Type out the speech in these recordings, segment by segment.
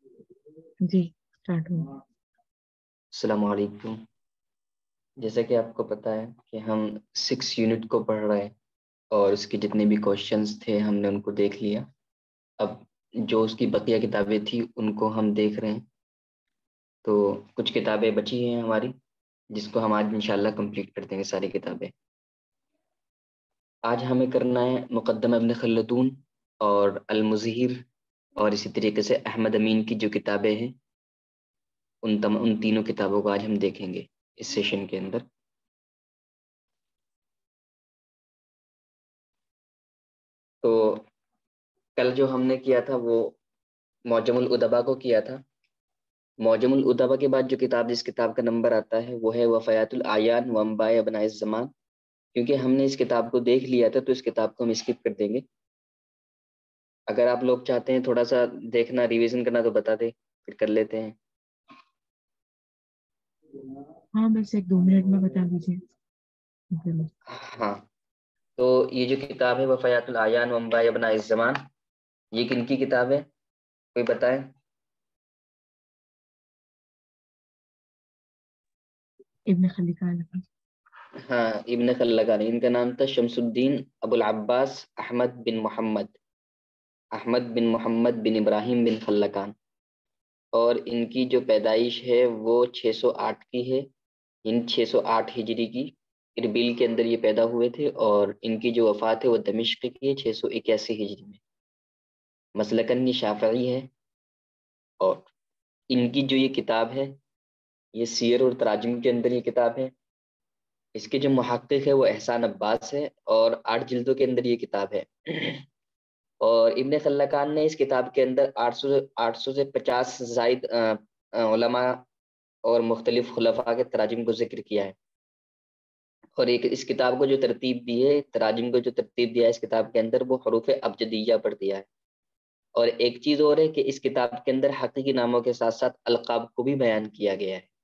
جی start ہو۔ السلام علیکم۔ جیسا کہ آپ کو پتہ ہے کہ ہم 6 یونٹ کو پڑھ رہے ہیں اور اس کے جتنے بھی کوشچنز تھے ہم نے ان کو دیکھ لیا۔ اب جو اس کی بقیہ کتابیں تھیں ان کو ہم دیکھ رہے ہیں، تو کچھ کتابیں بچی ہیں ہماری جس کو ہم آج انشاءاللہ کمپلیٹ کر دیں گے ساری کتابیں۔ آج ہمیں کرنا ہے مقدمہ ابن خلدون اور المظہر، اور اسی طریقے سے احمد امین کی جو کتابیں ہیں ان تینوں کتابوں کو آج ہم دیکھیں گے اس سیشن کے اندر۔ تو کل جو ہم نے کیا تھا وہ معجم الادباء کو کیا تھا۔ معجم الادباء کے بعد جو کتاب جس کتاب کا نمبر آتا ہے وہ ہے وفیات الاعیان و انباء ابناء الزمان۔ کیونکہ ہم نے اس کتاب کو دیکھ لیا تھا تو اس کتاب کو ہم اسکپ کر دیں گے۔ اگر آپ لوگ چاہتے ہیں تھوڑا سا دیکھنا ریویژن کرنا تو بتا دیں، پھر کر لیتے ہیں۔ ہاں بس 1-2 منٹ میں بتا دیجیے۔ ہاں، تو یہ جو کتاب ہے وفیات الاعیان و انباء ابناء الزمان، یہ کن کی کتاب ہے کوئی بتائے؟ ابن خلکان کی۔ ہاں، ابن خلکان، ان کا نام تھا شمس الدین ابو العباس احمد بن محمد بن ابراہیم بن خلکان، اور ان کی جو پیدائش ہے وہ 608 کی ہے، ان 608 ہجری کی اربیل کے اندر یہ پیدا ہوئے تھے، اور ان کی جو وفات ہے وہ دمشق کی ہے 681 ہجری میں۔ مسلکن یہ شافعی ہے، اور ان کی جو یہ کتاب ہے یہ سیر اور تراجم کے اندر یہ کتاب ہے۔ اس کے جو محقق ہے وہ احسان عباس ہے، اور 8 جلدوں کے اندر یہ کتاب ہے۔ اور ابن خلکان نے اس کتاب کے اندر 800 سے 50 زائد علماء اور مختلف خلفاء کے تراجم کو ذکر کیا ہے۔ اور ایک اس کتاب کو جو ترتیب دی ہے، تراجم کو جو ترتیب دیا ہے اس کتاب کے اندر، وہ حروف ابجدیہ پر دیا ہے۔ اور ایک چیز اور ہے کہ اس کتاب کے اندر حقیقی ناموں کے ساتھ ساتھ القاب کو بھی بیان کیا گیا ہے۔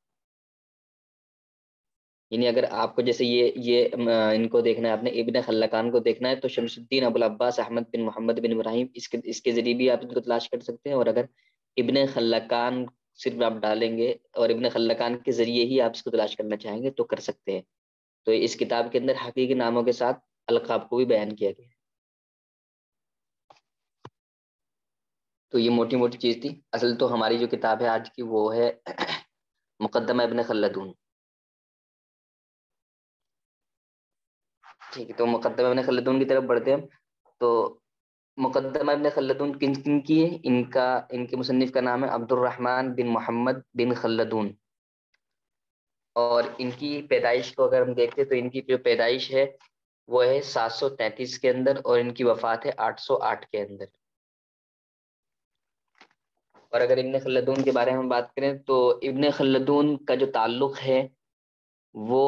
یعنی اگر آپ کو جیسے یہ ان کو دیکھنا ہے، آپ نے ابن خلکان کو دیکھنا ہے تو شمس الدین ابو العباس احمد بن محمد بن ابراہیم اس کے ذریعے بھی آپ ان کو تلاش کر سکتے ہیں، اور اگر ابن خلکان صرف آپ ڈالیں گے اور ابن خلکان کے ذریعے ہی آپ اس کو تلاش کرنا چاہیں گے تو کر سکتے ہیں۔ تو اس کتاب کے اندر حقیقی ناموں کے ساتھ القاب کو بھی بیان کیا گیا ہے۔ تو یہ موٹی موٹی چیز تھی۔ اصل تو ہماری جو کتاب ہے آج کی وہ ہے مقدمہ ابن خلدون۔ ٹھیک ہے، تو مقدمہ ابن خلدون کی طرف بڑھتے ہیں۔ تو مقدمہ ابن خلدون کن کن کی ہے؟ ان کے مصنف کا نام ہے عبد الرحمن بن محمد بن خلدون، اور ان کی پیدائش کو اگر ہم دیکھتے تو ان کی جو پیدائش ہے وہ ہے 733 کے اندر، اور ان کی وفات ہے 808 کے اندر۔ اور اگر ابن خلدون کے بارے میں ہم بات کریں تو ابن خلدون کا جو تعلق ہے وہ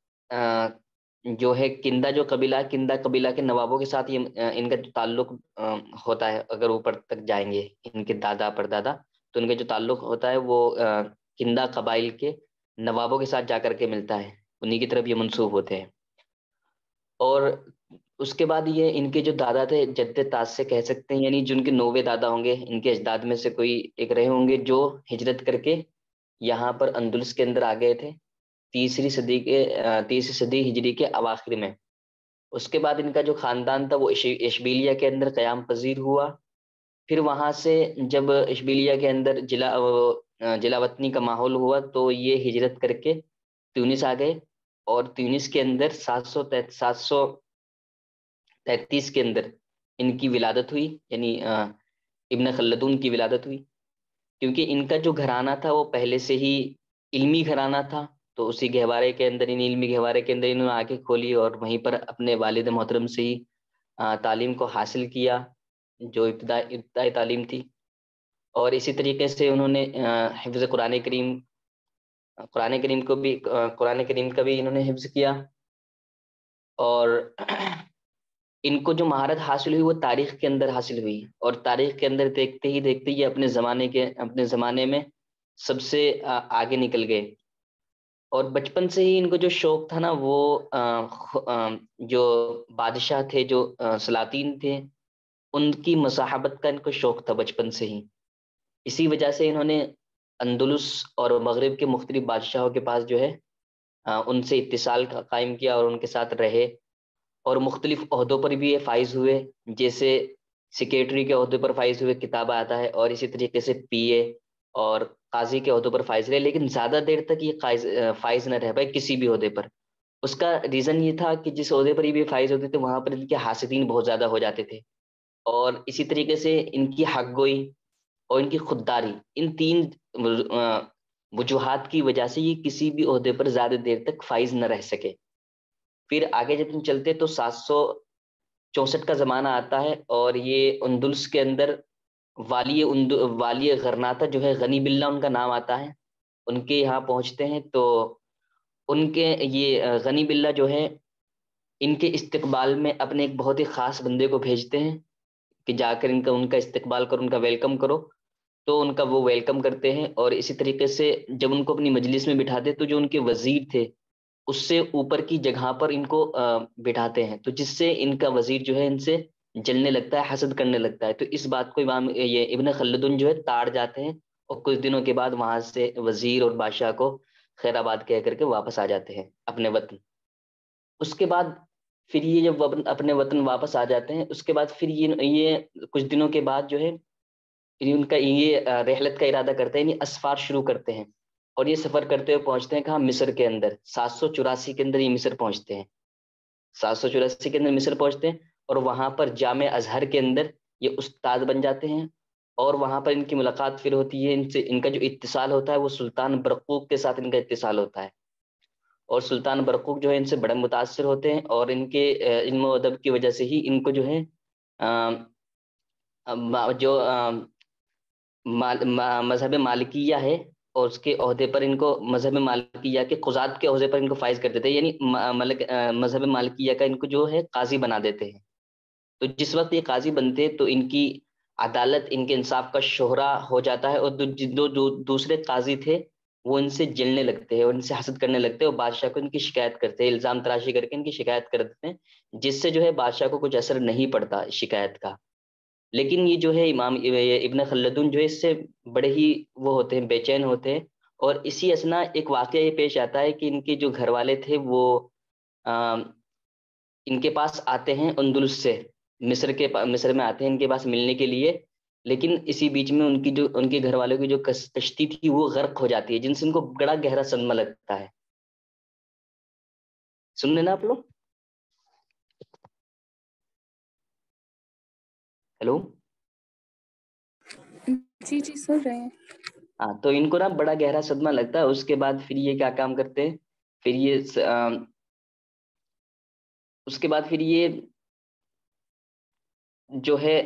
جو ہے کندہ قبیلہ کے نوابوں کے ساتھ یہ ان کا جو تعلق ہوتا ہے۔ اگر اوپر تک جائیں گے ان کے دادا پردادا تو ان کا جو تعلق ہوتا ہے وہ کندہ قبائل کے نوابوں کے ساتھ جا کر کے ملتا ہے، انہی کی طرف یہ منسوب ہوتے ہیں۔ اور اس کے بعد یہ ان کے جو دادا تھے جد تاج سے کہہ سکتے ہیں، یعنی جن کے 9ویں دادا ہوں گے، ان کے اجداد میں سے کوئی ایک رہے ہوں گے جو ہجرت کر کے یہاں پر اندلس کے اندر آ گئے تھے تیسری صدی ہجری کے اواخر میں۔ اس کے بعد ان کا جو خاندان تھا وہ اشبیلیہ کے اندر قیام پذیر ہوا۔ پھر وہاں سے جب اشبیلیہ کے اندر جلا وطنی کا ماحول ہوا تو یہ ہجرت کر کے تیونس آ گئے، اور تیونس کے اندر 733 کے اندر ان کی ولادت ہوئی، یعنی ابن خلدون کی ولادت ہوئی۔ کیونکہ ان کا جو گھرانہ تھا وہ پہلے سے ہی علمی گھرانہ تھا، تو اسی گہوارے کے اندر علمی گہوارے کے اندر انہوں نے آنکھیں کھولی اور وہیں پر اپنے والد محترم سے ہی تعلیم کو حاصل کیا جو ابتدائی تعلیم تھی۔ اور اسی طریقے سے انہوں نے حفظ قرآن کریم کا بھی انہوں نے حفظ کیا۔ اور ان کو جو مہارت حاصل ہوئی وہ تاریخ کے اندر حاصل ہوئی، اور تاریخ کے اندر دیکھتے ہی دیکھتے یہ اپنے زمانے میں سب سے آگے نکل گئے۔ اور بچپن سے ہی ان کو جو شوق تھا نا وہ جو بادشاہ تھے، جو سلاطین تھے، ان کی مصاحبت کا ان کو شوق تھا بچپن سے ہی۔ اسی وجہ سے انہوں نے اندلس اور مغرب کے مختلف بادشاہوں کے پاس جو ہے ان سے اتصال قائم کیا اور ان کے ساتھ رہے، اور مختلف عہدوں پر بھی یہ فائز ہوئے، جیسے سیکریٹری کے عہدے پر فائز ہوئے، کتاب آتا ہے، اور اسی طریقے سے پی اے اور قاضی کے عہدوں پر فائز رہے، لیکن زیادہ دیر تک یہ فائز نہ رہ پائے کسی بھی عہدے پر۔ اس کا ریزن یہ تھا کہ جس عہدے پر یہ بھی فائز ہوتے تھے وہاں پر ان کے حاسدین بہت زیادہ ہو جاتے تھے، اور اسی طریقے سے ان کی حق گوئی اور ان کی خودداری، ان تین وجوہات کی وجہ سے یہ کسی بھی عہدے پر زیادہ دیر تک فائز نہ رہ سکے۔ پھر آگے جب ہم چلتے تو 764 کا زمانہ آتا ہے، اور یہ اندلس کے اندر والی غرناطہ جو ہے، غنی باللہ ان کا نام آتا ہے، ان کے یہاں پہنچتے ہیں۔ تو ان کے یہ غنی باللہ جو ہے، ان کے استقبال میں اپنے ایک بہت ہی خاص بندے کو بھیجتے ہیں کہ جا کر ان کا استقبال کرو، ان کا ویلکم کرو۔ تو ان کا وہ ویلکم کرتے ہیں، اور اسی طریقے سے جب ان کو اپنی مجلس میں بٹھاتے تو جو ان کے وزیر تھے اس سے اوپر کی جگہ پر ان کو بٹھاتے ہیں، تو جس سے ان کا وزیر جو ہے ان سے جلنے لگتا ہے، حسد کرنے لگتا ہے۔ تو اس بات کو امام یہ ابن خلدون جو ہے تاڑ جاتے ہیں، اور کچھ دنوں کے بعد وہاں سے وزیر اور بادشاہ کو خیر آباد کہہ کر کے واپس آ جاتے ہیں اپنے وطن۔ اس کے بعد پھر یہ جب اپنے وطن واپس آ جاتے ہیں، اس کے بعد پھر یہ کچھ دنوں کے بعد جو ہے ان کا یہ رحلت کا ارادہ کرتے ہیں، یعنی اسفار شروع کرتے ہیں، اور یہ سفر کرتے ہوئے پہنچتے ہیں کہاں؟ مصر کے اندر۔ 784 کے اندر یہ مصر پہنچتے ہیں، 784 کے اندر مصر پہنچتے ہیں، اور وہاں پر جامع ازہر کے اندر یہ استاد بن جاتے ہیں، اور وہاں پر ان کی ملاقات پھر ہوتی ہے، ان کا جو اتصال ہوتا ہے وہ سلطان برقوق کے ساتھ ان کا اتصال ہوتا ہے، اور سلطان برقوق جو ہے ان سے بڑے متاثر ہوتے ہیں، اور ان کے علم و ادب کی وجہ سے ہی ان کو جو ہے جو مذہب مالکیہ ہے، اور اس کے عہدے پر ان کو مذہب مالکیہ کے قضات کے عہدے پر ان کو فائز کر دیتے ہیں، یعنی مذہب مالکیہ کا ان کو جو ہے قاضی بنا دیتے ہیں۔ تو جس وقت یہ قاضی بنتے ہیں تو ان کی عدالت، ان کے انصاف کا شہرا ہو جاتا ہے، اور جو دوسرے قاضی تھے وہ ان سے جلنے لگتے ہیں اور ان سے حسد کرنے لگتے ہیں، اور بادشاہ کو ان کی شکایت کرتے ہیں، الزام تراشی کر کے ان کی شکایت کر دیتے ہیں، جس سے جو ہے بادشاہ کو کچھ اثر نہیں پڑتا شکایت کا۔ لیکن یہ جو ہے امام ابن خلدون جو ہے اس سے بڑے ہی وہ ہوتے ہیں، بے چین ہوتے ہیں، اور اسی اسنا ایک واقعہ یہ پیش آتا ہے کہ ان کے جو گھر والے تھے وہ ان کے پاس آتے ہیں اندلس سے، مصر میں آتے ہیں ان کے پاس ملنے کے لیے، لیکن اسی بیچ میں ان کے گھر والوں کی جو کشتی تھی وہ غرق ہو جاتی ہے، جن سے ان کو بڑا گہرا صدمہ لگتا ہے۔ سن لینا آپ لوگ، ہیلو؟ جی جی سن رہے ہیں۔ ہاں، تو ان کو نا بڑا گہرا صدمہ لگتا ہے۔ اس کے بعد پھر یہ کیا کام کرتے ہیں، پھر یہ اس کے بعد پھر یہ جو ہے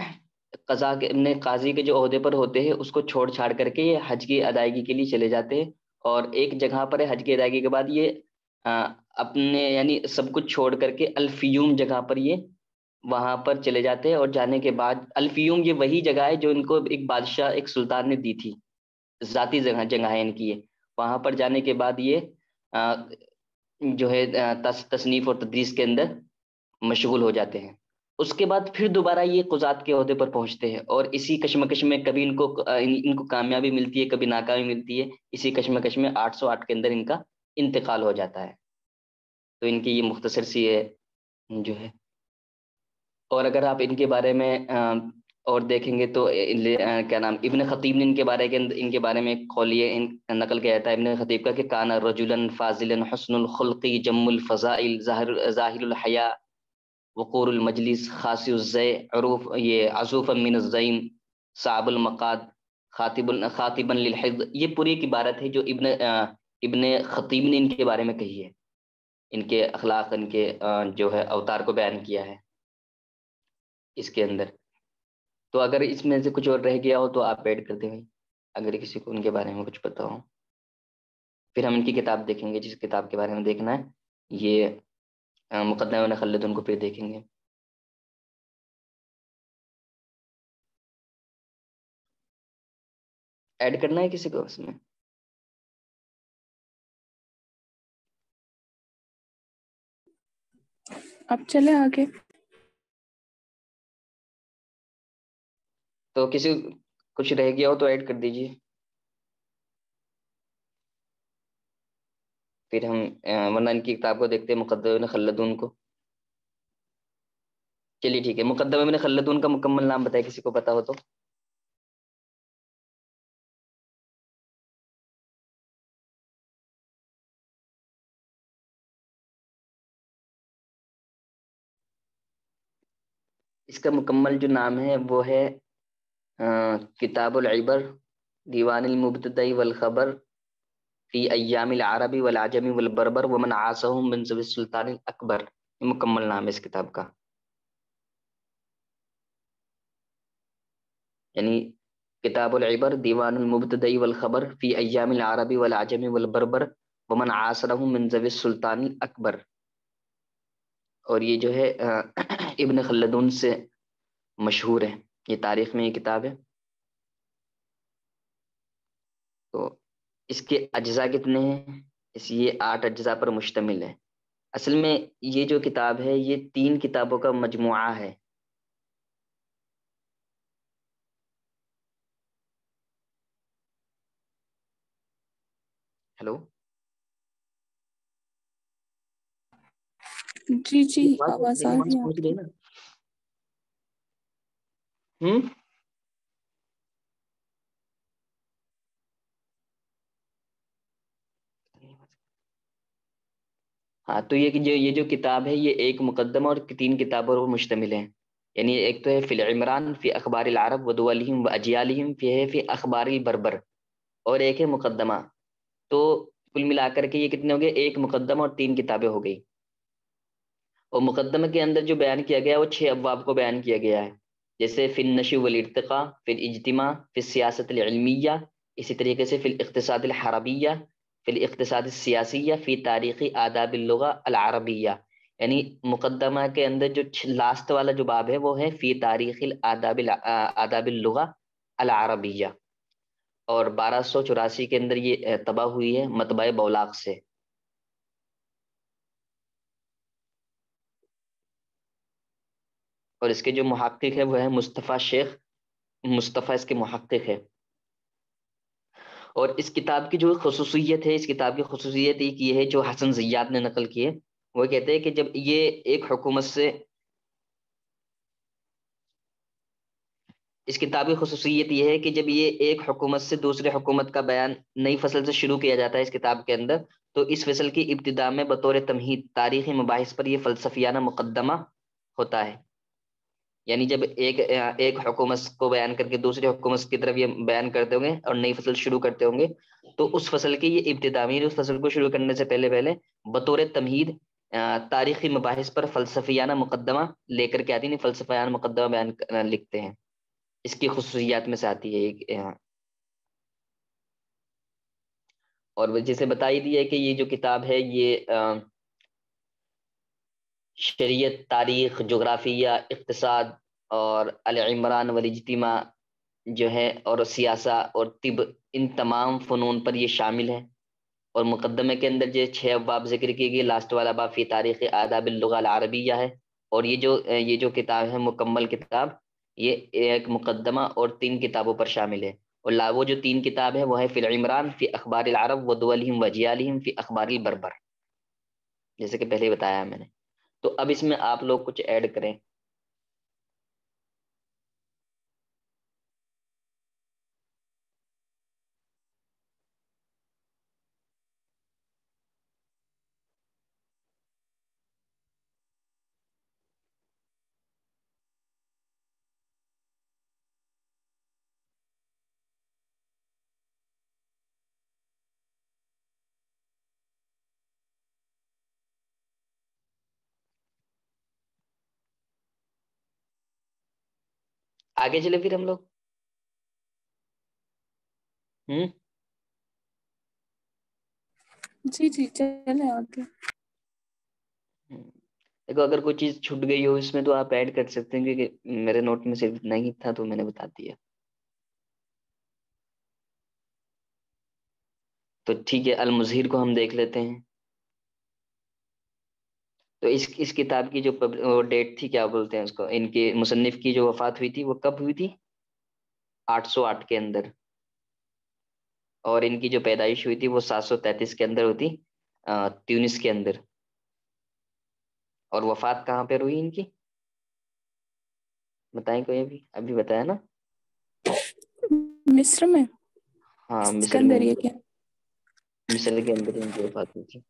قاضی کے جو عہدے پر ہوتے ہیں اس کو چھوڑ چھاڑ کر کے یہ حج کی ادائیگی کے لیے چلے جاتے ہیں، اور ایک جگہ پر حج کی ادائیگی کے بعد یہ اپنے یعنی سب کچھ چھوڑ کر کے الفیوم جگہ پر یہ وہاں پر چلے جاتے ہیں، اور جانے کے بعد الفیوم یہ وہی جگہ ہے جو ان کو ایک بادشاہ، ایک سلطان نے دی تھی، ذاتی جگہ ہے ان کی یہ۔ وہاں پر جانے کے بعد یہ جو ہے تصنیف اور تدریس کے اندر مشغول ہو جاتے ہیں۔ اس کے بعد پھر دوبارہ یہ قضات کے عہدے پر پہنچتے ہیں، اور اسی کشمکش میں کبھی ان کو کامیابی ملتی ہے، کبھی ناکامی ملتی ہے، اسی کشمکش میں 808 کے اندر ان کا انتقال ہو جاتا ہے۔ تو ان کی یہ مختصر سی ہے جو ہے، اور اگر آپ ان کے بارے میں اور دیکھیں گے تو کیا نام، ابن خطیب نے ان کے بارے میں ایک قول یہ نقل کیا جاتا ہے ابن خطیب کا کہ کان رجلا فاضلا حسن الخلق جم الفضائل ظاہر الحیا وقور المجلس خاص الزے عروف یہ عزوفا من الزیم صعب المقاد خاطبا للحفظ۔ یہ پوری ایک عبارت ہے جو ابن خطیب نے ان کے بارے میں کہی ہے، ان کے اخلاق، ان کے جو ہے اوتار کو بیان کیا ہے اس کے اندر۔ تو اگر اس میں سے کچھ اور رہ گیا ہو تو آپ ایڈ کر دیں بھائی، اگر کسی کو ان کے بارے میں کچھ پتا ہو۔ پھر ہم ان کی کتاب دیکھیں گے، جس کتاب کے بارے میں دیکھنا ہے یہ مقدمہ ابن خلدون کو پھر دیکھیں گے۔ ایڈ کرنا ہے کسی کو اس میں؟ اب چلے آگے۔ تو کسی کچھ رہ گیا ہو تو ایڈ کر دیجیے، پھر ہم ورنہ ان کی کتاب کو دیکھتے ہیں، مقدمہ ابن خلدون کو۔ چلیے ٹھیک ہے، مقدمہ ابن خلدون کا مکمل نام بتائے کسی کو پتا ہو تو۔ اس کا مکمل جو نام ہے وہ ہے کتاب العبر دیوان المبتدی والخبر فی ایام العربی والعجمی والبربر ومن عاصہم من ذوی السلطان الاکبر، یہ مکمل نام ہے اس کتاب کا، یعنی کتاب العبر دیوان المبتدی والخبر فی ایام العربی والعجمی والبربر ومن عاصرہم من ذوی السلطان الاکبر۔ اور یہ جو ہے ابن خلدون سے مشہور ہے، یہ تاریخ میں یہ کتاب ہے۔ تو اس کے اجزاء کتنے ہیں؟ یہ 8 اجزاء پر مشتمل ہے۔ اصل میں یہ جو کتاب ہے یہ 3 کتابوں کا مجموعہ ہے۔ ہیلو، جی جی آواز میری آ آواز رہی ہے پہنچ آپ گئی کی۔ نا؟ ہوں، ہاں تو یہ جو کتاب ہے یہ ایک مقدمہ اور 3 کتابوں پر مشتمل ہے، یعنی ایک تو ہے فی العمران فی اخبار العرب و دولہم و اجیالہم فی اخبار البربر، اور ایک ہے مقدمہ۔ تو کل ملا کر کے یہ کتنے ہو گئے؟ ایک مقدمہ اور 3 کتابیں ہو گئی۔ اور مقدمہ کے اندر جو بیان کیا گیا ہے وہ 6 ابواب کو بیان کیا گیا ہے، جیسے فی النشء والارتقاء، فی الاجتماع، فی السیاست العلمیہ، اسی طریقے سے فی الاقتصاد الحربیہ، فی الاقتصاد السیاسیہ، فی تاریخ آداب اللغہ العربیہ۔ یعنی مقدمہ کے اندر جو لاسٹ والا جو باب ہے وہ ہے فی تاریخ آداب اللغہ العربیہ، اور 1284 کے اندر یہ طبع ہوئی ہے مطبع بولاق سے۔ اور اس کے جو محقق ہے وہ ہے مصطفیٰ شیخ، مصطفیٰ اس کے محقق ہے۔ اور اس کتاب کی جو خصوصیت ہے، اس کتاب کی خصوصیت ایک یہ ہے جو حسن زیاد نے نقل کی ہے، وہ کہتے ہیں کہ جب یہ ایک حکومت سے، اس کتاب کی خصوصیت یہ ہے کہ جب یہ ایک حکومت سے دوسرے حکومت کا بیان نئی فصل سے شروع کیا جاتا ہے اس کتاب کے اندر، تو اس فصل کی ابتدا میں بطور تمہید تاریخی مباحث پر یہ فلسفیانہ مقدمہ ہوتا ہے۔ یعنی جب ایک حکومت کو بیان کر کے دوسری حکومت کی طرف یہ بیان کرتے ہوں گے اور نئی فصل شروع کرتے ہوں گے، تو اس فصل کی یہ ابتدا میں اس فصل کو شروع کرنے سے پہلے بطور تمہید تاریخی مباحث پر فلسفیانہ مقدمہ لے کر کے آتی ہیں، فلسفیانہ مقدمہ بیان لکھتے ہیں۔ اس کی خصوصیات میں سے آتی ہے ایک اور جیسے بتائی دی ہے کہ یہ جو کتاب ہے یہ شریعت، تاریخ، جغرافیہ، اقتصاد اور العمران والاجتماع جو ہے، اور سیاسہ اور طب، ان تمام فنون پر یہ شامل ہے۔ اور مقدمے کے اندر جو 6 ابواب ذکر کی گئی، لاسٹ والا باب فی تاریخ آداب اللغہ العربیہ ہے۔ اور یہ جو کتاب ہے مکمل کتاب، یہ ایک مقدمہ اور 3 کتابوں پر شامل ہے۔ اور وہ جو 3 کتاب ہے وہ ہے فی العمران فی اخبار العرب و دولہم و اجیالہم فی اخبار البربر، جیسے کہ پہلے بتایا میں نے۔ تو اب اس میں آپ لوگ کچھ ایڈ کریں۔ آگے چلے پھر ہم لوگ۔ جی جی چلیں آگے۔ دیکھو اگر کوئی چیز چھوٹ گئی ہو اس میں تو آپ ایڈ کر سکتے ہیں، کیونکہ میرے نوٹ میں صرف اتنا ہی تھا تو میں نے بتا دیا۔ تو ٹھیک ہے، المظہر کو ہم دیکھ لیتے ہیں۔ تو اس کتاب کی جو ڈیٹ تھی، کیا بولتے ہیں اس کو، ان کے مصنف کی جو وفات ہوئی تھی وہ کب ہوئی تھی؟ 808 کے اندر، اور ان کی جو پیدائش ہوئی تھی وہ 733 کے اندر ہوتی تیونس کے اندر، اور وفات کہاں پہ ہوئی ان کی بتائیں کوئی؟ ابھی بتایا نا، مصر میں، ہاں مصر میں، اسکندریہ کے. مصر کے اندر ان کی وفات ہوئی تھی.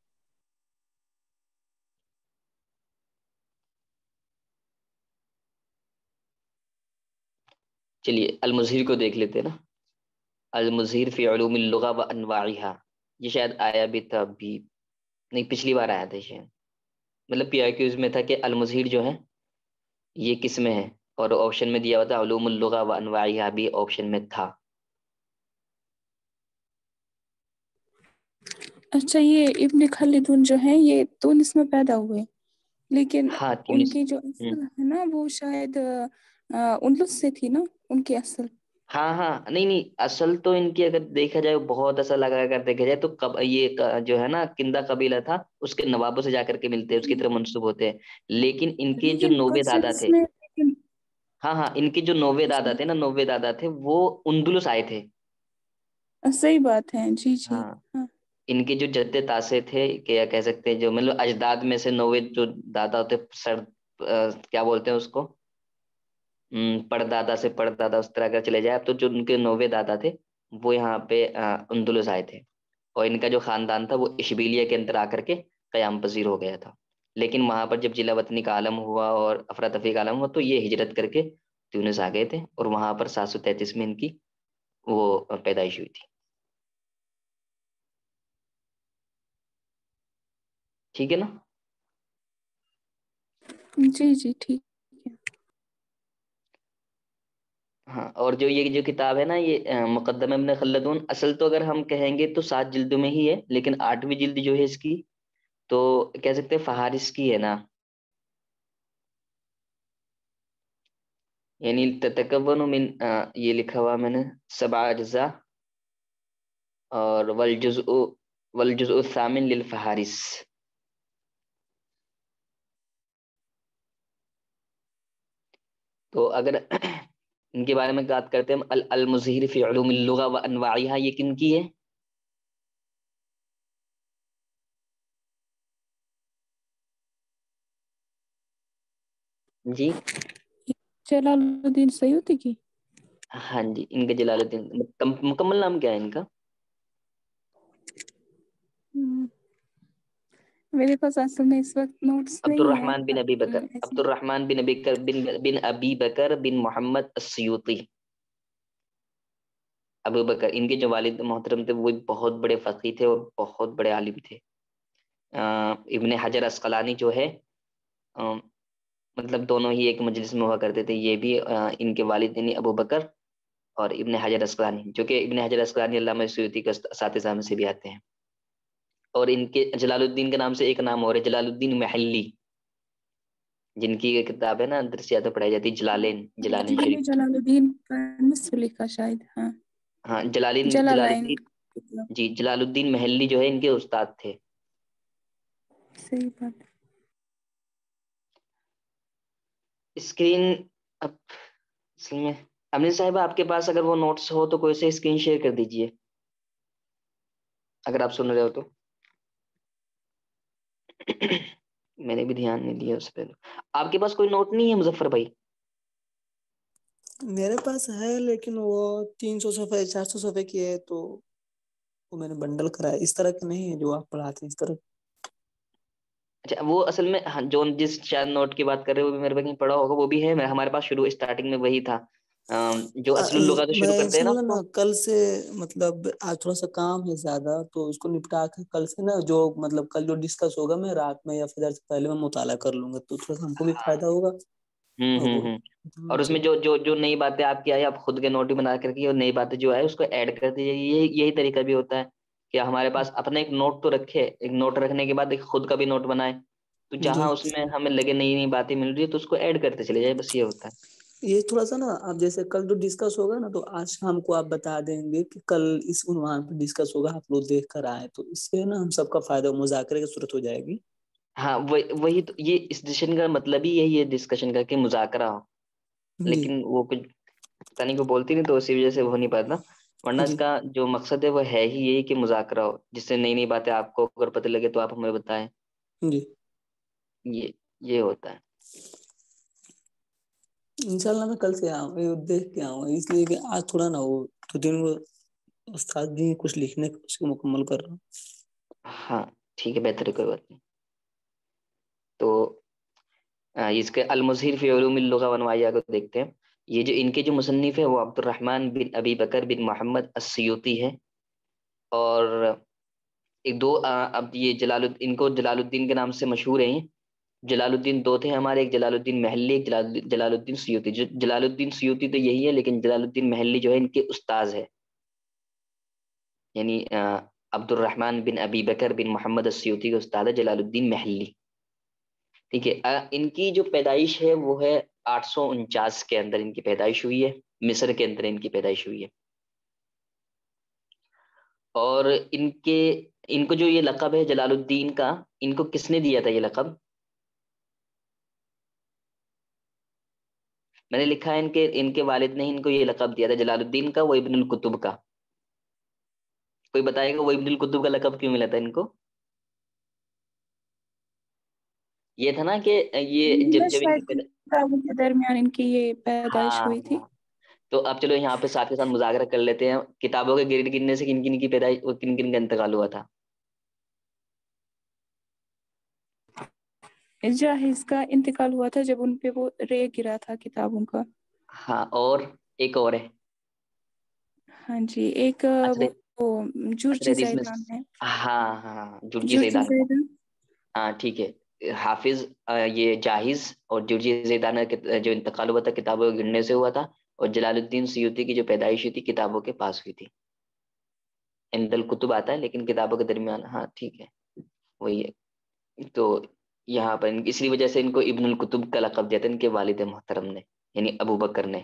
چلیے المظہر کو دیکھ لیتے نا. المظہر فی علوم اللغہ و انواعها، یہ شاید آیا بھی تھا ابھی، نہیں پچھلی بار آیا تھا شاید، مطلب پی آئی کیوز میں تھا کہ المظہر جو ہے یہ کس میں ہے، اور آپشن میں دیا ہوا تھا علوم اللغہ و انواعها بھی آپشن میں تھا. اچھا، یہ ابن خلدون جو ہیں یہ تونس میں پیدا ہوئے، لیکن ہاں ان تیونس. کی جو اصل ہے نا وہ شاید اندلس سے تھی نا ان کی اصل. ہاں ہاں، نہیں نہیں، اصل تو ان کی اگر دیکھا جائے بہت اصل لگا اگر دیکھا جائے تو یہ جو ہے نا کندا قبیلہ تھا اس کے نوابوں سے جا کر کے ملتے ہیں، اس کی طرف منسوب ہوتے ہیں، لیکن ان کے جو لیکن نوے دادا برسلس تھے، میں لیکن ہاں ہاں، ان کے جو نوے دادا تھے نا، نوے دادا تھے وہ اندلس آئے تھے. صحیح بات ہے، جی جی. ہاں، ہاں ان کے جو جدے تاسے تھے، کیا کہہ سکتے ہیں، جو مطلب اجداد میں سے نوے جو دادا ہوتے سر، کیا بولتے ہیں اس کو، پردادا سے پردادا اس طرح اگر چلے جائے تو جو ان کے نوے دادا تھے وہ یہاں پہ اندلس آئے تھے، اور ان کا جو خاندان تھا وہ اشبیلیہ کے اندر آ کر کے قیام پذیر ہو گیا تھا. لیکن وہاں پر جب جلا وطنی کا عالم ہوا اور افراتفری کا عالم ہوا تو یہ ہجرت کر کے تیونس آ گئے تھے، اور وہاں پر 733 میں ان کی وہ پیدائش ہوئی تھی. ٹھیک ہے نا؟ جی جی ٹھیک ہے. ہاں، اور جو یہ جو کتاب ہے نا یہ مقدمہ ابن خلدون، اصل تو اگر ہم کہیں گے تو 7 جلدوں میں ہی ہے، لیکن 8ویں جلد جو ہے اس کی تو کہہ سکتے ہیں فہارس کی ہے نا، یعنی تتکون من یہ لکھا ہوا میں نے 7 اجزاء، اور والجزء الثامن للفہارس. تو اگر ان کے بارے میں بات کرتے ہیں، المظہر فی علوم اللغہ و انواعها، یہ کن کی ہے؟ جی جلال الدین سیوطی کی. ہاں جی، ان کا جلال الدین، مکمل نام کیا ہے ان کا؟ ہم، میرے پاس اصل میں اس وقت نوٹس عبد نہیں ہے. الرحمن بن ابی بکر، عبد الرحمن بن ابی بکر بن محمد السیوطی. ابو بکر، ان کے جو والد محترم تھے وہ بہت بڑے فقیہ تھے اور بہت بڑے عالم تھے. ابن حجر اسقلانی جو ہے مطلب دونوں ہی ایک مجلس میں ہوا کرتے تھے، یہ بھی ان کے والد یعنی ابو بکر اور ابن حجر اسقلانی، جو کہ ابن حجر اسقلانی علامہ سیوطی کے اساتذہ میں سے بھی آتے ہیں. اور ان کے جلال الدین کے نام سے ایک نام اور ہے، جلال الدین محلی، جن کی یہ کتاب ہے نا درسیات پڑھائی جاتی ہے، جلالین جی شریف. جلال الدین کا نصف لکھا شاید. ہاں ہاں جلال جلال لائن. الدین، جی جلال الدین محلی جو ہے ان کے استاد تھے. صحیح بات. اسکرین اب اصل میں امین صاحبہ آپ کے پاس اگر وہ نوٹس ہو تو کوئی سے اسکرین شیئر کر دیجئے اگر آپ سن رہے ہو تو. میں نے بھی دھیان نہیں دیا اس پہ. آپ کے پاس کوئی نوٹ نہیں ہے مظفر بھائی؟ میرے پاس ہے لیکن وہ 300 صفحے 400 صفحے کی ہے، تو وہ میں نے بنڈل کرا ہے، اس طرح کے نہیں ہے جو آپ پڑھاتے ہیں اس طرح. اچھا، وہ اصل میں جو جس شاید نوٹ کی بات کر رہے ہو وہ بھی میرے پاس پڑھا ہوگا، وہ بھی ہے ہمارے پاس شروع اسٹارٹنگ میں وہی تھا جو اصل اللغہ تو شروع میں کرتے ہیں نا سمجھا اس نا کو. کل سے مطلب آج تھوڑا سا کام ہے زیادہ، تو اس کو نپٹا کے کل سے نا جو مطلب کل جو ڈسکس ہوگا میں رات میں یا فجر سے پہلے میں مطالعہ کر لوں گا، تو تھوڑا سا ہم کو بھی فائدہ ہوگا. اور اس میں جو نئی باتیں آپ کی آئی آپ خود کے نوٹ بھی بنا کر کے، اور نئی باتیں جو آئے اس کو ایڈ کر دیجیے. یہی طریقہ بھی ہوتا ہے کہ ہمارے پاس اپنا ایک نوٹ تو رکھے، ایک نوٹ رکھنے کے بعد ایک خود کا بھی نوٹ بنائے، تو جی جہاں اس میں ہمیں لگے نئی نئی باتیں مل رہی ہے تو اس کو ایڈ کرتے چلے جائے، بس یہ ہوتا ہے. یہ تھوڑا سا نا اب جیسے کل جو ڈسکس ہوگا نا تو آج شام کو آپ بتا دیں گے کہ کل اس عنوان پہ ڈسکس ہوگا، آپ لوگ دیکھ کر آئے، تو اس سے نا ہم سب کا فائدہ مذاکرے کی صورت ہو جائے گی. ہاں وہی تو، یہ اس ڈسکشن کا مطلب ہی یہی ہے ڈسکشن کا کہ مذاکرہ ہو، جی لیکن وہ کچھ پتہ نہیں کوئی بولتی نہیں تو اسی وجہ سے ہو نہیں پاتا، ورنہ اس جی کا جو مقصد ہے وہ ہے ہی یہی کہ مذاکرہ ہو، جس سے نئی نئی باتیں آپ کو اگر پتہ لگے تو آپ ہمیں بتائیں، جی یہ ہوتا ہے۔ انشاءاللہ میں کل سے آؤں دیکھ کے آؤں، اس لیے کہ آج تھوڑا نا وہ دو دن وہ استاد بھی کچھ لکھنے اس کو مکمل کر رہا ہوں۔ ہاں ٹھیک ہے، بہتر ہے، کوئی بات نہیں۔ تو اس کے المظہر فی علوم اللغہ ونوائیہ کو دیکھتے ہیں۔ یہ جو ان کے جو مصنف ہے وہ عبد الرحمن بن ابی بکر بن محمد السیوطی ہے، اور ایک دو اب یہ ان کو جلال الدین کے نام سے مشہور ہیں۔ جلال الدین دو تھے ہمارے، ایک جلال الدین محلی، ایک جلال الدین سیوطی۔ جلال الدین سیوطی تو یہی ہے، لیکن جلال الدین محلی جو ہے ان کے استاذ ہے، یعنی عبد الرحمن بن ابی بکر بن محمد السیوطی کا استاد ہے جلال الدین محلی، ٹھیک ہے۔ ان کی جو پیدائش ہے وہ ہے 849 کے اندر ان کی پیدائش ہوئی ہے، مصر کے اندر ان کی پیدائش ہوئی ہے۔ اور ان کو جو یہ لقب ہے جلال الدین کا، ان کو کس نے دیا تھا یہ لقب؟ میں نے لکھا ہے ان کے والد نے ان کو یہ لقب دیا تھا جلال الدین کا، وہ ابن القطب کا۔ کوئی بتائے گا وہ ابن القطب کا لقب کیوں ملا تھا ان کو؟ یہ تھا نا کہ یہ جب ان شاید کی کتابوں کے درمیان ان کی یہ پیدائش ہاں ہوئی تھی۔ تو اب چلو یہاں پہ ساتھ کے ساتھ مذاکرہ کر لیتے ہیں، کتابوں کے گرد گرنے سے کن کن کی پیدائش، کن کن کا انتقال ہوا تھا؟ جاہز کا انتقال ہوا تھا جب ان پہ وہ رے گرا تھا کتابوں کا۔ ہاں، اور ایک اور ہے ہاں جی، ایک اصل وہ اصل جرجی حدیث میں، زیدان ہے، ہاں ہاں جرجی جرجی زیدان، زیدان۔ ہاں ٹھیک ہے۔ حافظ یہ جاہز اور جرجی زیدان کا جو انتقال ہوا تھا کتابوں کے گرنے سے ہوا تھا، اور جلال الدین سیوطی کی جو پیدائش ہوئی تھی کتابوں کے پاس ہوئی تھی۔ عند الکتب آتا ہے لیکن کتابوں کے درمیان، ہاں ٹھیک ہے وہی ہے۔ تو یہاں پر اسی وجہ سے ان کو ابن القطب کا لقب دیا تھا ان کے والد محترم نے، یعنی ابو بکر نے۔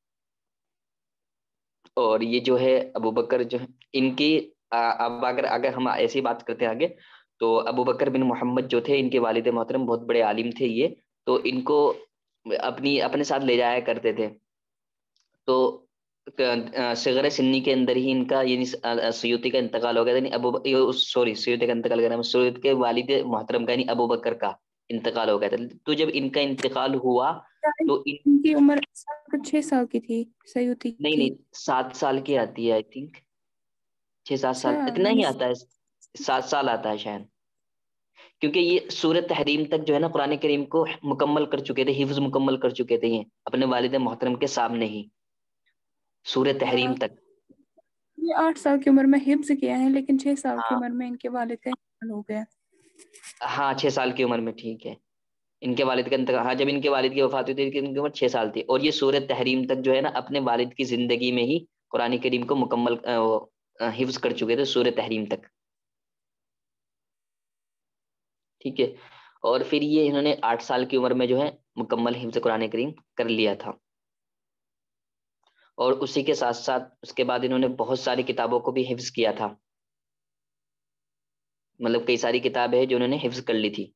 اور یہ جو ہے ابو بکر جو ہے ان کی اب اگر ہم ایسی بات کرتے ہیں آگے، تو ابو بکر بن محمد جو تھے ان کے والد محترم بہت بڑے عالم تھے یہ، تو ان کو اپنے ساتھ لے جایا کرتے تھے۔ تو صغر سنی کے اندر ہی ان کا یعنی سیوطی کا انتقال ہو گیا تھا، یعنی سیوطی کا انتقال کر سیوطی کے والد محترم کا یعنی ابو بکر کا انتقال ہو گیا تھا۔ تو جب ان کا انتقال ہوا تو ان کی عمر 6 سال کی تھی سیوطی نہیں کی۔ 7 سال کی آتی ہے آئی تھنک، 6-7 سال اچھا، اتنا میں ہی نے آتا ہے، 7 سال آتا ہے شاید، کیونکہ یہ سورۃ تحریم تک جو ہے نا قرآن کریم کو مکمل کر چکے تھے، حفظ مکمل کر چکے تھے یہ اپنے والد محترم کے سامنے ہی، سورۃ تحریم تک۔ یہ 8 سال کی عمر میں حفظ کیا ہے، لیکن 6 سال کی ہاں عمر میں ان کے والد کا انتقال ہو گیا۔ ہاں 6 سال کی عمر میں، ٹھیک ہے، ان کے والد کا انتقال، ہاں جب ان کے والد کی وفات ہوئی تھی ان کی عمر 6 سال تھی، اور یہ سورۃ تحریم تک جو ہے نا اپنے والد کی زندگی میں ہی قرآن کریم کو مکمل حفظ کر چکے تھے سورۃ تحریم تک، ٹھیک ہے۔ اور پھر یہ انہوں نے 8 سال کی عمر میں جو ہے مکمل حفظ قرآن کریم کر لیا تھا، اور اسی کے ساتھ ساتھ اس کے بعد انہوں نے بہت ساری کتابوں کو بھی حفظ کیا تھا، مطلب کئی ساری کتابیں ہیں جو انہوں نے حفظ کر لی تھی۔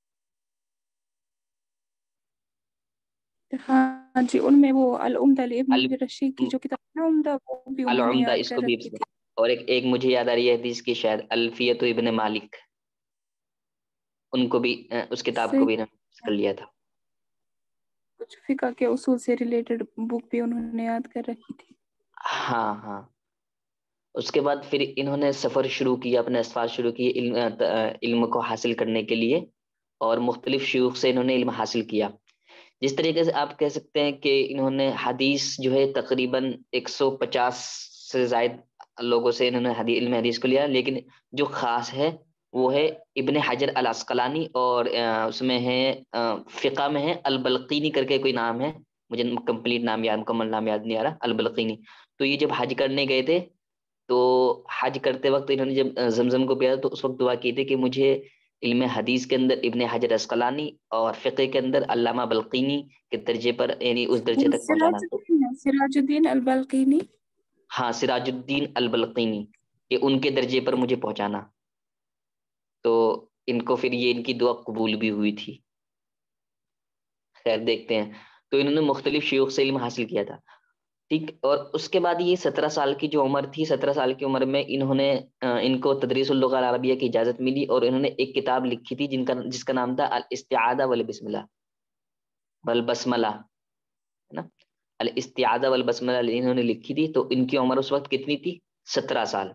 ہاں جی، ان میں وہ العمدہ ابن رشید کی جو کتاب ہے نا عمدہ، وہ بھی انہوں نے العمدہ یاد اس کر کو بھی رکھی حفظ، تھی۔ اور ایک مجھے یاد آ رہی ہے حدیث کی شاید الفیت ابن مالک، ان کو بھی اس کتاب کو صحیح بھی انہوں نے حفظ کر لیا تھا۔ کچھ فقہ کے اصول سے ریلیٹڈ بک بھی انہوں نے یاد کر رکھی تھی۔ ہاں ہاں، اس کے بعد پھر انہوں نے سفر شروع کیا، اپنے اسفار شروع کیے علم کو حاصل کرنے کے لیے، اور مختلف شیوخ سے انہوں نے علم حاصل کیا۔ جس طریقے سے آپ کہہ سکتے ہیں کہ انہوں نے حدیث جو ہے تقریباً 150 سے زائد لوگوں سے انہوں نے علم حدیث کو لیا، لیکن جو خاص ہے وہ ہے ابن حجر العسقلانی، اور اس میں ہے فقہ میں ہے البلقینی کر کے کوئی نام ہے، مجھے کمپلیٹ نام یاد، مکمل نام یاد نہیں آ رہا، البلقینی۔ تو یہ جب حج کرنے گئے تھے تو حج کرتے وقت انہوں نے جب زمزم کو پیا تو اس وقت دعا کی تھی کہ مجھے علم حدیث کے اندر ابن حجر اسقلانی اور فقہ کے اندر علامہ بلقینی کے درجے پر، یعنی اس درجے تک پہنچانا۔ تو سراج الدین البلقینی، ہاں سراج الدین البلقینی، کہ ان کے درجے پر مجھے پہنچانا، تو ان کو پھر یہ ان کی دعا قبول بھی ہوئی تھی۔ خیر دیکھتے ہیں، تو انہوں نے مختلف شیوخ سے علم حاصل کیا تھا، ٹھیک. اور اس کے بعد یہ 17 سال کی جو عمر تھی، 17 سال کی عمر میں انہوں نے ان کو تدریس اللغہ العربیہ کی اجازت ملی، اور انہوں نے ایک کتاب لکھی تھی جس کا نام تھا الاستعاذہ والبسملہ والبسملہ، ہے نا. الاستعاذہ والبسملہ انہوں نے لکھی تھی. تو ان کی عمر اس وقت کتنی تھی؟ 17 سال.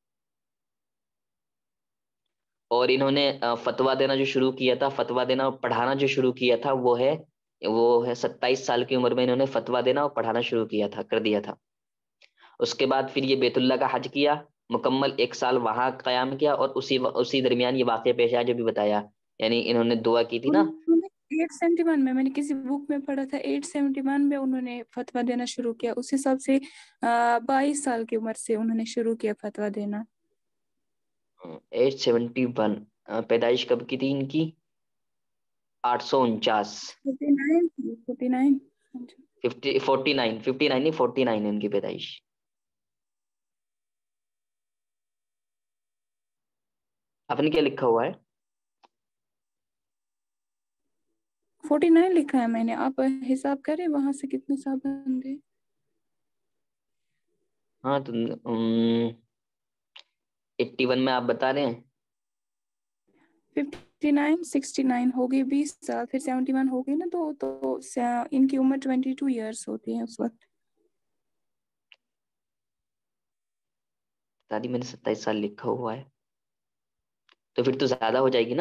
اور انہوں نے فتویٰ دینا جو شروع کیا تھا، فتویٰ دینا اور پڑھانا جو شروع کیا تھا، وہ ہے 27 سال کی عمر میں انہوں نے فتویٰ دینا اور پڑھانا شروع کر دیا تھا. اس کے بعد پھر یہ بیت اللہ کا حج کیا، مکمل 1 سال وہاں قیام کیا، اور اسی درمیان یہ واقعہ پیش آیا جو بھی بتایا. یعنی انہوں نے دعا کی تھی نا. 871 میں نے کسی بک میں پڑھا تھا، 871 میں انہوں نے فتویٰ دینا شروع کیا. اس حساب سے 22 سال کی عمر سے انہوں نے شروع کیا فتویٰ دینا. 871 پیدائش کب کی تھی ان کی؟ 849. 49 ان کی پیدائش. آپ نے کیا لکھا ہوا ہے؟ 49 لکھا ہے میں نے. آپ حساب کریں وہاں سے کتنے سال بندے. ہاں تو 81 میں آپ بتا رہے ہیں. 59 69 ہو گئی 20 سال، پھر 71 ہو گئی نا، تو ان کی عمر 22 ایئرس ہوتی ہے اس وقت. دادی میں نے 27 سال لکھا ہوا ہے، تو پھر تو زیادہ ہو جائے گی نا.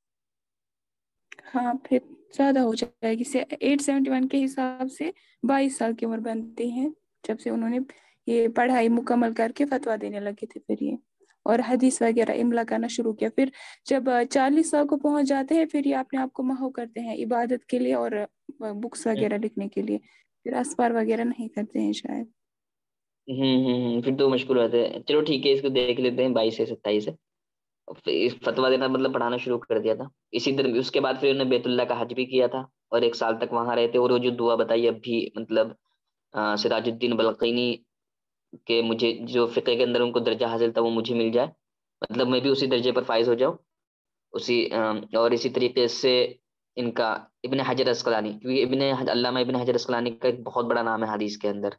ہاں پھر زیادہ ہو جائے گی. 871 کے حساب سے 22 سال کی عمر بنتی ہیں جب سے انہوں نے یہ پڑھائی مکمل کر کے فتویٰ دینے لگے تھے. پھر یہ اور حدیث وغیرہ املا کرنا شروع کیا. پھر جب 40 سال کو پہنچ جاتے ہیں، پھر یہ اپنے آپ کو محو کرتے ہیں عبادت کے لیے اور بکس وغیرہ لکھنے کے لیے. پھر اسفار وغیرہ نہیں کرتے ہیں شاید. پھر تو مشکل ہوتے ہیں. چلو ٹھیک ہے، اس کو دیکھ لیتے ہیں. 22 سے 27 ہے. فتویٰ دینا مطلب پڑھانا شروع کر دیا تھا. اسی طرح اس کے بعد پھر انہوں نے بیت اللہ کا حج بھی کیا تھا، اور 1 سال تک وہاں رہتے. اور وہ جو دعا بتائی اب بھی، مطلب سراج الدین بلقینی کہ مجھے جو فقہ کے اندر ان کو درجہ حاصل تھا وہ مجھے مل جائے، مطلب میں بھی اسی درجے پر فائز ہو جاؤں. اور اسی طریقے سے ان کا ابن حجر اسقلانی، کیونکہ علامہ ابن حجر اسقلانی کا ایک بہت بڑا نام ہے حدیث کے اندر،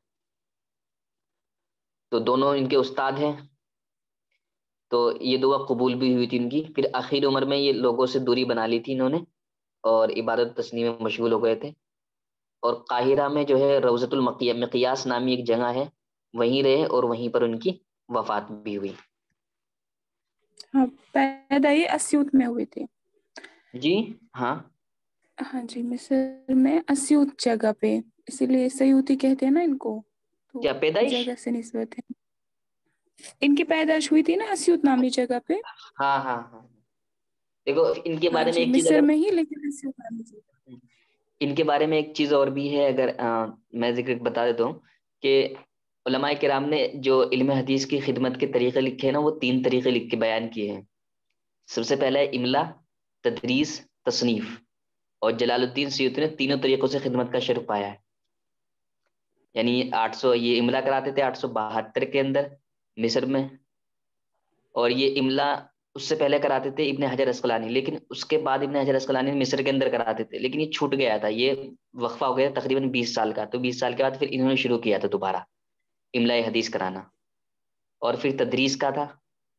تو دونوں ان کے استاد ہیں. تو یہ دعا قبول بھی ہوئی تھی ان کی. پھر آخر عمر میں یہ لوگوں سے دوری بنا لی تھی انہوں نے، اور عبادت تسنیم میں مشغول ہو گئے تھے. اور قاہرہ میں جو ہے روضۃ المقیاس نامی ایک جگہ ہے، وہیں رہے، اور وہیں پر ان کی وفات بھی ہوئی. ہاں پیدا یہ اسیوط میں ہوئے تھے. جی ہاں. ہاں جی، مصر میں اسیوط جگہ پہ، اسی لیے سیوطی کہتے ہیں نا ان کو. تو کیا پیدائش؟ جگہ سے نسبت ہے. ان کی پیدائش ہوئی تھی نا اسیوط نامی جگہ پہ. ہاں ہاں ہاں. دیکھو ان کے ہاں بارے میں جی، ایک چیز مصر اگر میں ہی، لیکن اسیوط نامی جگہ. ان کے بارے میں ایک چیز اور بھی ہے، اگر میں ذکر بتا دیتا ہوں کہ علماء کرام نے جو علم حدیث کی خدمت کے طریقے لکھے ہیں نا، وہ 3 طریقے لکھ کے بیان کیے ہیں. سب سے پہلا ہے املا، تدریس، تصنیف. اور جلال الدین سیوطی نے تینوں طریقوں سے خدمت کا شرف پایا ہے. یعنی 800 یہ املا کراتے تھے 872 کے اندر مصر میں، اور یہ املا اس سے پہلے کراتے تھے ابن حجر اسقلانی، لیکن اس کے بعد ابن حجر اسقلانی مصر کے اندر کراتے تھے، لیکن یہ چھوٹ گیا تھا. یہ وقفہ ہو گیا تقریباً 20 سال کا. تو 20 سال کے بعد پھر انہوں نے شروع کیا تھا دوبارہ املا حدیث کرانا. اور پھر تدریس کا تھا،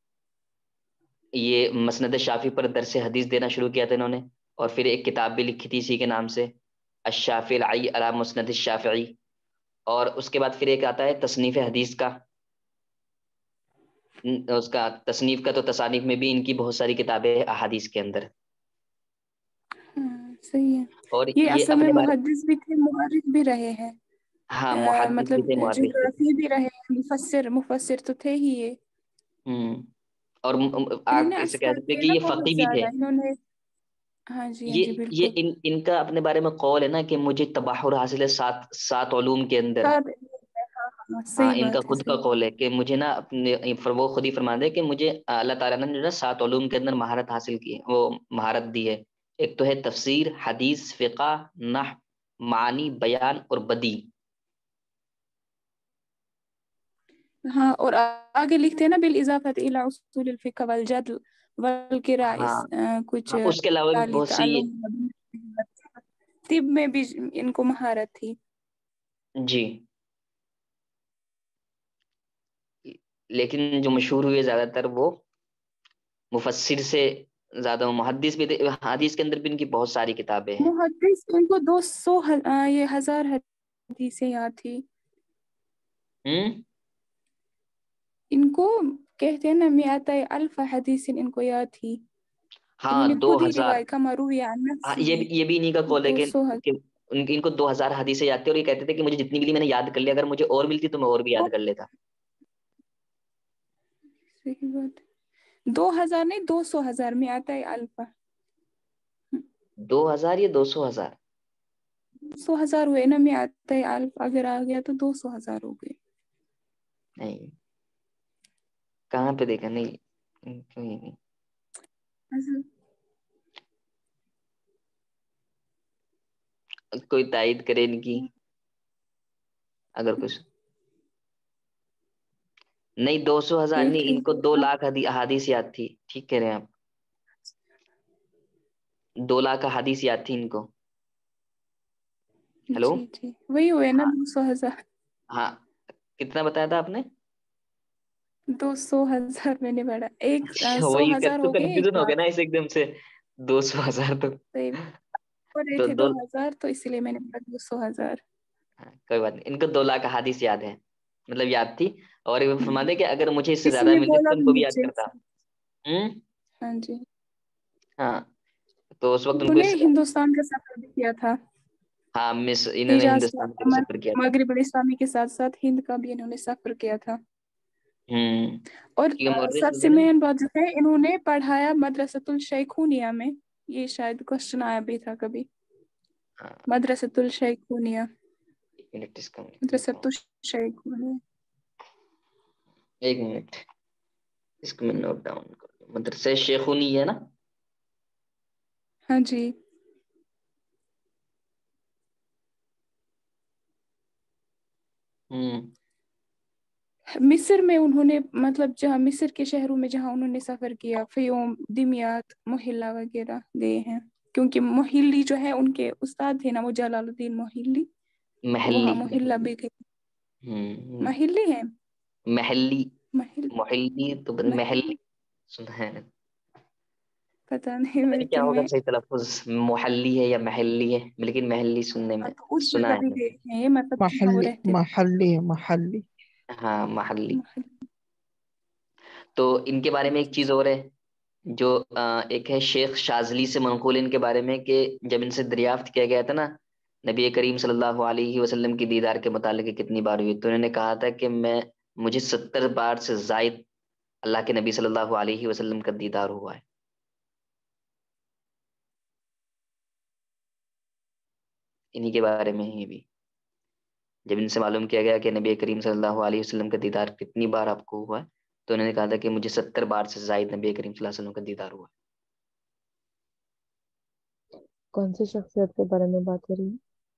یہ مسند شافعی پر درس حدیث دینا شروع کیا تھا انہوں نے. اور پھر ایک کتاب بھی لکھی تھی اسی کے نام سے، الشافعی علی مسند الشافعی. اور اس کے بعد پھر ایک آتا ہے تصنیف حدیث کا. اس کا تصنیف کا تو تصانیف میں بھی ان کی بہت ساری کتابیں احادیث کے اندر. ہاں صحیح ہے. اور یہ اصل میں اپنے بارے، محدث بھی تھے، مؤرخ بھی رہے ہیں. ہاں محدث بھی مطلب تھے، مؤرخ بھی تھے. جغرافی بھی رہے ہیں، مفسر تو تھے ہی یہ. اور انہوں آپ نے اسے کہہ اسفار سکتے ہیں کیے کہ نا یہ بہت فقی بھی تھے. زیادہ انہوں نے. ہاں جی ہاں جی یہ بالکل. ان کا اپنے بارے میں قول ہے نا کہ مجھے تبحر حاصل ہے 7 علوم کے اندر. ہاں ہاں ہاں صحیح ان کا بات ہے، خود کا صحیح. قول ہے کہ مجھے نا اپنے وہ خود ہی فرماتے ہیں کہ مجھے اللہ تعالیٰ نے جو نا 7 علوم کے اندر مہارت حاصل کی، وہ مہارت دی ہے. ایک تو ہے تفسیر، حدیث، فقہ، نحو، معانی، بیان اور بدی. ہاں اور آگے لکھتے ہیں نا بالاضافت الی اصول الفقہ والجدل والقراء ہاں کچھ اس کے علاوہ بھی بہت سی. طب میں بھی ان کو مہارت تھی. جی لیکن جو مشہور ہوئے زیادہ تر وہ مفسر سے زیادہ، محدث بھی تھے، حدیث کے اندر بھی ان کی بہت ساری کتابیں ہیں. محدث ان کو 200 یہ 1000 حدیثیں یاد تھی. ان کو کہتے ہیں نا مئات الف حدیث ان کو یاد تھی. ہاں انہوں نے خود ہی 2000. روایت کما روی عن ہاں نفسه یہ بھی انہیں کا قول ہے کہ 200 ان کو 2000 حدیثیں یاد تھی، اور یہ کہتے تھے کہ مجھے جتنی ملی میں نے یاد کر لیا، اگر مجھے اور ملتی تو میں اور بھی یاد کر لیتا. صحیح بات. 2000 نہیں 200,000 مئات الف. 2000 یا 200,000؟ 200,000 ہوئے نا مئات الف، اگر آ گیا تو 200,000 ہو گئے. نہیں کہاں پہ دیکھا؟ نہیں. کوئی تائید کرے ان کی اگر کچھ. نہیں 200,000 ایک نہیں، ان کو 2,00,000 احادیث یاد تھی. ٹھیک کہہ رہے ہیں آپ، 2,00,000 احادیث یاد تھی ان کو. ہیلو، جی وہی ہوئے نا 200,000. ہاں کتنا بتایا تھا آپ نے؟ 200,000 میں نے پڑھا. ایک وہی 100,000 تو ہو گئے ایک کنفیوژن ہو گیا لاکھ. نا اس ایک دم سے. 200,000 تو صحیح ہو رہے تھے 2000 تو اسی لیے میں نے پڑھا 200,000. کوئی بات نہیں، ان کو 2,00,000 احادیث یاد ہے، مطلب یاد تھی. اور یہ فرما دے کہ اگر مجھے اس سے کسی زیادہ نے ملتی بولا تو ان بھی کو بھی یاد مجھے. کرتا. ہاں جی. ہاں تو اس وقت ان انہوں کو نے ہندوستان کا سفر بھی کیا تھا. ہاں مس انہوں نے حجاز ہندوستان کا سفر کیا تھا. مغرب الاسلامی کے ساتھ ساتھ ہند کا بھی انہوں نے سفر کیا تھا. اور کیونکہ مورس سب میں تھے سے نا. مین بات جو ہے انہوں نے پڑھایا مدرسۃ الشیخونیہ میں. یہ شاید کوشچن آیا بھی تھا کبھی. ہاں مدرسۃ الشیخونیہ. مدرسۃ الشیخونیہ. ایک منٹ اس کو میں نوٹ ڈاؤن کر لوں. مدرسہ شیخونی ہے نا؟ ہاں جی. مصر میں انہوں نے مطلب جہاں مصر کے شہروں میں جہاں انہوں نے سفر کیا، فیوم، دمیات، محلہ وغیرہ گئے ہیں. کیونکہ محلی جو ہے ان کے استاد تھے نا وہ جلال الدین محلی، تو وہاں محلی. محلہ بھی گئے. ہوں محلی ہے. محلی. محل محلی تو محلی سنا ہے. پتہ نہیں پتہ نہیں کیا لیکن ہوگا میں صحیح تلفظ، محلی ہے یا محلی ہے، لیکن محلی سننے میں تو اس سنا جگہ ہے بھی میں. گئے ہیں یہ مطلب جہاں وہ رہتے تھے. محلی. ہاں محلی. تو ان کے بارے میں ایک چیز اور ہے جو ایک ہے شیخ شاذلی سے منقول ان کے بارے میں، کہ جب ان سے دریافت کیا گیا تھا نا نبی کریم صلی اللہ علیہ وسلم کی دیدار کے متعلق کتنی بار ہوئی، تو انہوں نے کہا تھا کہ مجھے 70 بار سے زائد اللہ کے نبی صلی اللہ علیہ وسلم کا دیدار ہوا ہے. انہی کے بارے میں ہی بھی جب ان سے معلوم کیا گیا کہ نبی کریم صلی اللہ علیہ وسلم کا دیدار کتنی بار آپ کو ہوا ہے، تو انہوں نے کہا تھا کہ مجھے 70 بار سے زائد نبی کریم صلی اللہ علیہ وسلم کا دیدار ہوا ہے. کون سی شخصیت کے بارے میں بات کر رہی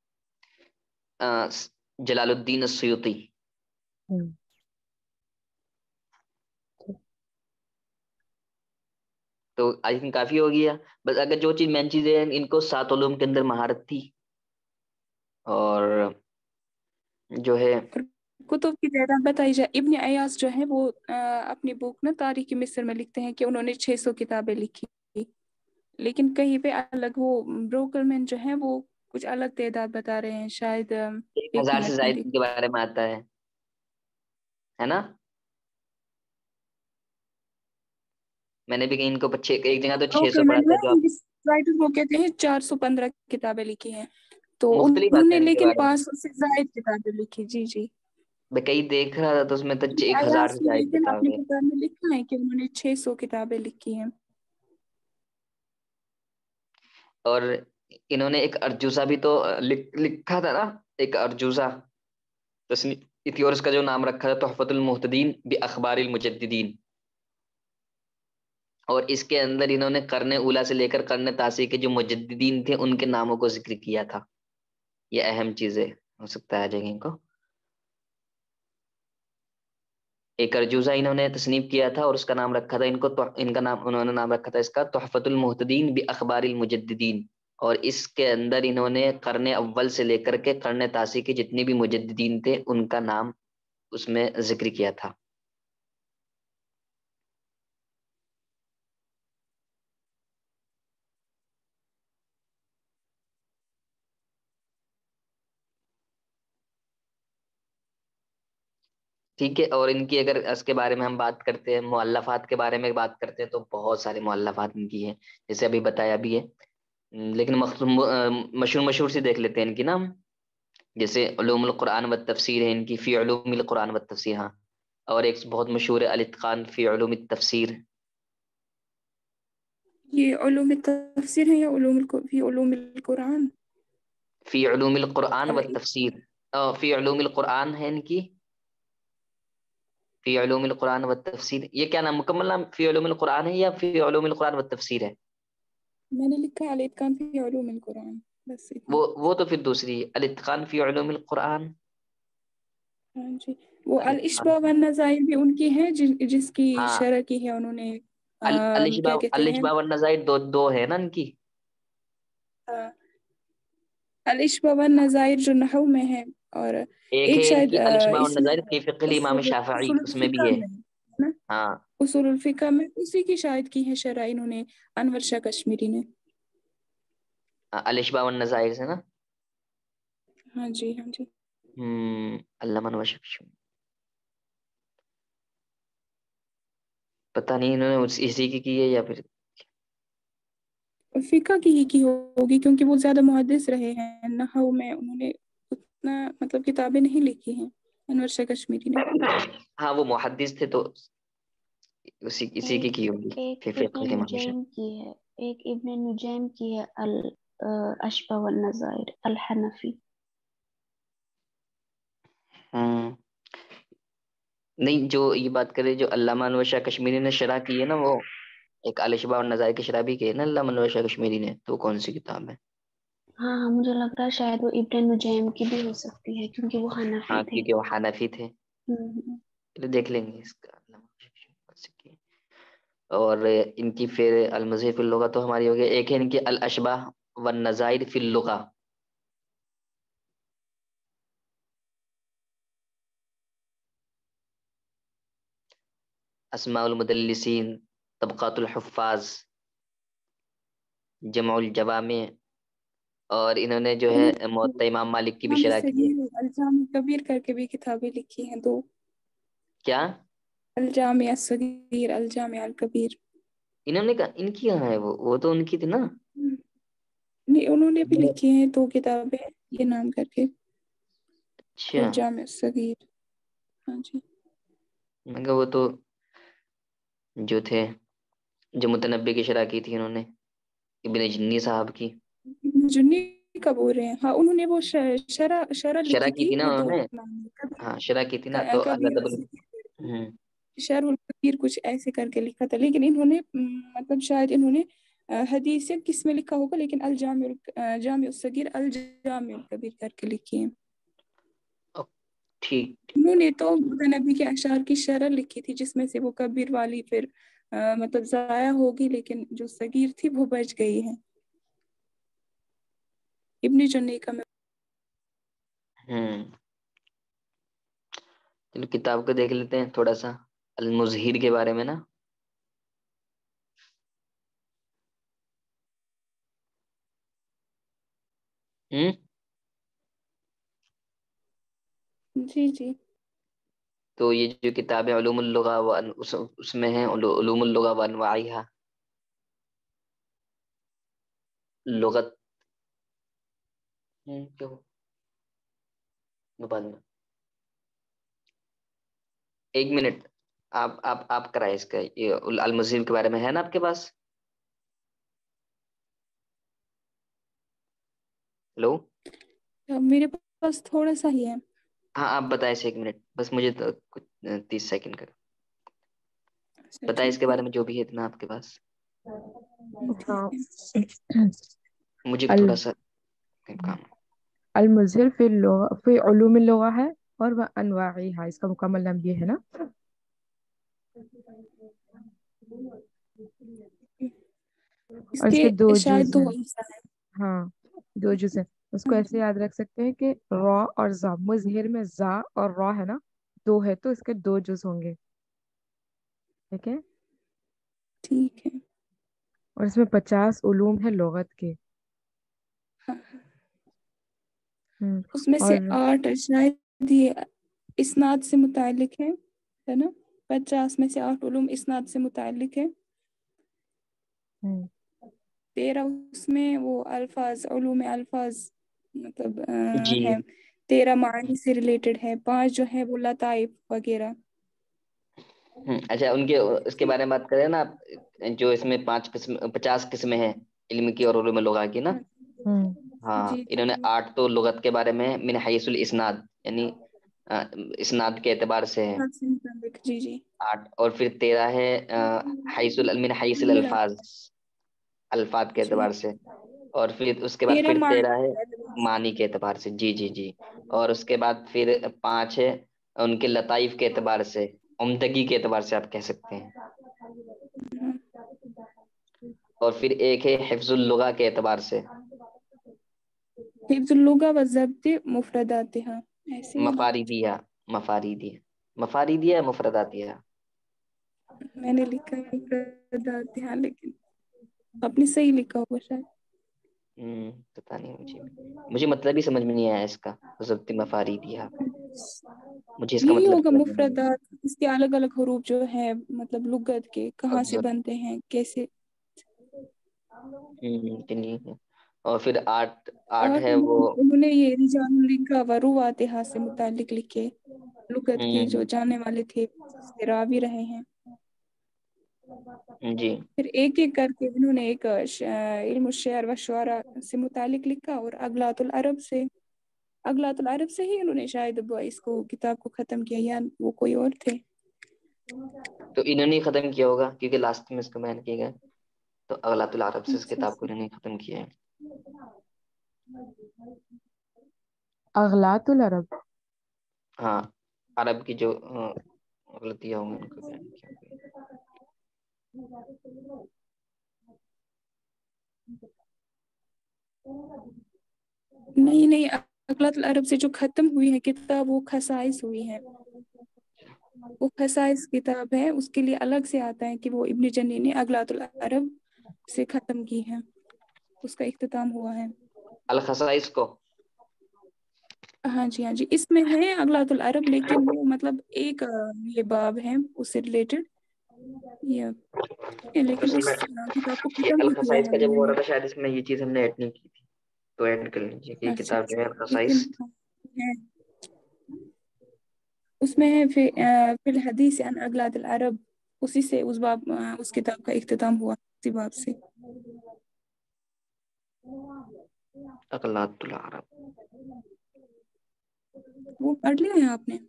جلال الدین السیوطی. ہے؟ تو آئی تھنک کافی ہو گیا. بس اگر جو چیز مین چیز ہے ان کو 7 علوم کے اندر مہارت تھی، اور جو ہے کتب کی تعداد بتائی جائے. ابن ایاز جو ہے وہ اپنی بک نا تاریخ مصر میں لکھتے ہیں کہ انہوں نے 600 کتابیں لکھی، لیکن کہیں پہ الگ وہ بروکر مین جو ہے وہ کچھ الگ تعداد بتا رہے ہیں. شاید 1,000 سے منٹ میں زائد دیکھ. کے بارے میں آتا ہے نا. میں نے بھی کہیں ان کو ایک جگہ تو 600 پڑھا تھا جو آپ رائٹر وہ کہتے ہیں 415 کتابیں لکھی ہیں، تو مختلف انہوں آتے نے ہیں ان کے لیکن بارے میں. 500 سے زائد کتابیں لکھی. جی میں کہیں دیکھ رہا تھا تو اس میں تو 1,000 ایاز سے نے زائد لیکن اپنی کتابیں. کتاب میں لکھا ہے کہ انہوں نے 600 کتابیں لکھی ہیں. اور انہوں نے ایک ارجوزہ بھی تو لکھا تھا نا، ایک ارجوزہ تصنیف تھی، اور اس کا جو نام رکھا تھا تحفۃ المحتدین باخبار المجددین. اور اس کے اندر انہوں نے قرن اولا سے لے کر قرن تاسع کے جو مجددین تھے ان کے ناموں کو ذکر کیا تھا. یہ اہم چیزیں ہو سکتا ہے جگہ کو. ایک ارجوزہ انہوں نے تصنیف کیا تھا اور اس کا نام رکھا تھا انہوں نے نام رکھا تھا اس کا تحفۃ المحتدین باخبار المجددین. اور اس کے اندر انہوں نے قرن اول سے لے کر کے قرن تاسع کے جتنے بھی مجددین تھے ان کا نام اس میں ذکر کیا تھا. ٹھیک ہے. اور ان کی اگر اس کے بارے میں ہم بات کرتے ہیں، مؤلفات کے بارے میں بات کرتے ہیں، تو بہت سارے مؤلفات ان کی ہیں، جیسے ابھی بتایا بھی ہے. لیکن مشہور سے دیکھ لیتے ہیں ان کی نام. جیسے علوم القرآن و تفسیر ہے ان کی، فی علوم القرآن و تفسیر. ہاں. اور ایک بہت مشہور ہے الاتقان فی علوم التفسیر. یہ علوم التفسیر ہے یا فی علوم القرآن؟ فی علوم القرآن و ہاں، تفسیر. فی علوم القرآن ہے ان کی، فی علوم القرآن و تفسیر. یہ کیا نام، مکمل نام فی علوم القرآن ہے یا فی علوم القرآن و تفسیر ہے؟ میں نے لکھا ہے الاتقان فی علوم القرآن، بس اتنا. وہ تو پھر دوسری ہے، الاتقان فی علوم القرآن. ہاں جی. وہ الاتقان الاشباح والنظائر بھی ان کی ہیں، جس کی ہاں. شرح کی ہے انہوں نے. کیا کہتے ہیں، الاشباح والنظائر دو ہے نا ان کی. الاشباح والنظائر جو نحو میں ہے، اور ایک ایک ہے ان شاید کی الاشباح اس میں والنظائر فی فقہ الامام شافعی، اصول اس میں الفقہ بھی ہے. میں ہے نا. ہاں. اصول الفقہ میں اسی کی شاید کی ہے شرح انہوں نے، انور شاہ کشمیری نے. الاشباح والنظائر سے نا. ہاں جی، ہاں جی. علامہ انور شاہ، پتہ نہیں انہوں نے اسی کی ہے یا پھر. فقہ کی ہی کی ہوگی، کیونکہ وہ زیادہ محدث رہے ہیں. نحو میں انہوں نے اتنا مطلب کتابیں نہیں لکھی ہیں انور شاہ کشمیری نے. ہاں وہ محدث تھے تو اسی کی ہوگی ایک فی فقہ ابن الامام نجیم شافعی. کی ہے، ایک ابن نجیم کی ہے الاشباح والنظائر الحنفی. نہیں، جو یہ بات کرے جو علامہ انور شاہ کشمیری نے شرح کی ہے نا، وہ ایک الاشباح والنظائر کی شرح بھی کی ہے نا علامہ انور شاہ کشمیری نے، تو کون سی کتاب ہے؟ ہاں ہاں، مجھے لگ رہا ہے شاید وہ ابن نجیم کی بھی ہو سکتی ہے، کیونکہ وہ حنفی ہاں تھے. کیونکہ وہ حنفی تھے. ہوں. چلو دیکھ لیں گے اس کا علامہ انور شاہ کشمیری کون سی کی ہے. اور ان کی پھر المزید فی اللغہ تو ہماری ہو گئی. ایک ہے ان کی الاشباح والنظائر فی اللغہ. اسماء المدلسین، طبقات الحفاظ، جمع الجوامع. اور انہوں نے جو ہے موطا امام مالک کی بھی امام شرح کی ہے. صغیر الجامع کبیر کر کے بھی کتابیں لکھی ہیں دو. کیا الجامع الصغیر، الجامع الکبیر. انہوں نے کہا ان کی کہاں ہے، وہ تو ان کی تھی نا. نہیں، انہوں نے بھی لکھی ہیں دو کتابیں یہ نام کر کے، اچھا. الجامع الصغیر. ہاں جی. مگر وہ تو جو تھے، جو متنبی کی شرح کی تھی انہوں نے، ابن جنی صاحب کی جنی کا بول رہے ہیں. ہاں، انہوں نے وہ شرح شرح لکھی کی تھی، تھی نا وہ انہوں دو نے. نام ہے. ہاں شرح کی تھی نا، تو کبیر اللہ الصغیر، شرح الکبیر کچھ ایسے کر کے لکھا تھا. لیکن انہوں نے مطلب شاید انہوں نے حدیث سے کس میں لکھا ہوگا، لیکن جامع الصغیر الجامع الکبیر کر کے لکھی ہے. ٹھیک. انہوں نے تو نبی کے اشعار کی شرح لکھی تھی، جس میں سے وہ کبیر والی پھر مطلب ضائع ہوگی، لیکن جو صغیر تھی وہ بچ گئی ہے. ابن جنی کا میں. چلو کتاب کو دیکھ لیتے ہیں تھوڑا سا، المظہر کے بارے میں نا. جی جی. تو یہ جو کتاب ہے علوم اللغہ اس میں ہے علوم اللغہ وانواعها، لغت. ایک منٹ، آپ کرائے اس کا، یہ المظہر کے بارے میں ہے نا آپ کے پاس؟ ہلو. میرے پاس تھوڑا سا ہی ہے. ہاں آپ بتائیں ایک منٹ بس، مجھے تو کچھ 30 سیکنڈ کا اچھا بتائیں اس کے ٹھیک ہے. بارے میں جو بھی ہے اتنا آپ کے پاس. ٹھیک ہاں. ہے. مجھے ال- تھوڑا سا کام. المظہر فی علوم اللغہ ہے، اور وہ انواعها، اس کا مکمل نام یہ ہے نا. اس اور اس کے کے دو شاید جز دو ہیں. حصہ ہے. ہاں، دو جز ہیں. اس کو ہاں ایسے جی. یاد رکھ سکتے ہیں کہ را اور زا، مظہر میں زا اور را ہے نا، دو ہے تو اس کے دو جز ہوں گے. ٹھیک ہے. ٹھیک ہے. اور اس میں 50 علوم ہے لغت کے. ہاں. ہم، اس میں سے اور 8 شاید یہ اسناد سے متعلق ہے نا، 50 میں سے 8 علوم اسناد سے متعلق ہے، 13 اس میں وہ الفاظ، علوم الفاظ مطلب جی ہے، 13 معنی سے ریلیٹڈ ہے، 5 جو ہے وہ لطائف وغیرہ. اچھا، ان کے اس کے بارے میں بات کریں نا آپ، جو اس میں 50 قسمیں ہیں علم کی اور علوم لغہ کی نا. ہاں، جی انہوں نے 8 تو لغت کے بارے میں من حیث الاسناد، یعنی اسناد کے اعتبار سے ہے اسناد سے متعلق. جی جی 8، اور پھر 13 ہے من حیث میرا الالفاظ، الفاظ کے جی اعتبار سے، اور پھر اس کے بعد 13 پھر 13 ہے معنی. معنی کے اعتبار سے. جی جی جی. اور اس کے بعد پھر 5 ہے ان کے لطائف کے اعتبار سے، عمدگی کے اعتبار سے آپ کہہ سکتے ہیں. اور پھر ایک ہے حفظ اللغہ کے اعتبار سے، حفظ اللغة والضبط مفرداتها، ایسے ہی نا. مفاریدیہ مفرداتیہ. میں نے لکھا ہے مفرداتها، لیکن آپ نے صحیح لکھا ہوگا شاید. پتہ نہیں، مجھے مطلب ہی سمجھ میں نہیں آیا اس کا، ضبط مفاریدیہ کا. مجھے اس کا یہی مطلب ہوگا سمجھ میں نہیں مفردات، اس کے الگ الگ حروف جو ہے مطلب لغت کے کہاں سے آیا. بنتے ہیں کیسے. چلیے. اور پھر 8 اور ہے وہ. انہوں نے یہ رجال لکھا ورواتها سے متعلق لکھے، لغت کے جو جانے والے تھے سے راوی رہے ہیں. جی. پھر ایک ایک کر کے انہوں نے ایک علم الشعر و شعراء سے متعلق لکھا، اور اغلاط العرب سے، اغلاط العرب سے ہی انہوں نے شاید اس کو کتاب کو ختم کیا، یا وہ کوئی اور تھے. تو انہوں نے ختم کیا ہوگا کیونکہ لاسٹ میں اس کو بیان کیا گیا، تو اغلاط العرب سے اس اچھا کتاب کو انہوں نے ختم کیا ہے. اغلاط العرب. ہاں، عرب کی جو غلطیاں ہوں گی ان کو بیان کیا گیا. نہیں نہیں، اغلاط العرب سے جو ختم ہوئی ہے کتاب وہ خصائص ہوئی ہے، وہ خصائص کتاب ہے، اس کے لیے الگ سے آتا ہے کہ وہ ابن جنی نے اغلاط العرب سے ختم کی ہے، اس کا اختتام ہوا ہے. الخصائص کو. ہاں جی ہاں جی، اس میں ہے اغلاط العرب، لیکن وہ مطلب ایک یہ باب ہے اس سے ریلیٹڈ یہ، لیکن اصل اس میں کتاب کو یہ ختم بھی کیا الخصائص ہے کا جب انہوں ہو نے. رہا تھا شاید اس میں یہ چیز ہم نے ایڈ نہیں کی تھی، تو ایڈ کر لیجیے کہ یہ اچھا کتاب جو ہے اچھا، الخصائص. لیکن ہے اس میں ہے فی الحدیث عن اغلاط العرب، اسی سے اس باب اس کتاب کا اختتام ہوا، اسی باب سے. اغلاط العرب. وہ پڑھ لیا ہے آپ نے؟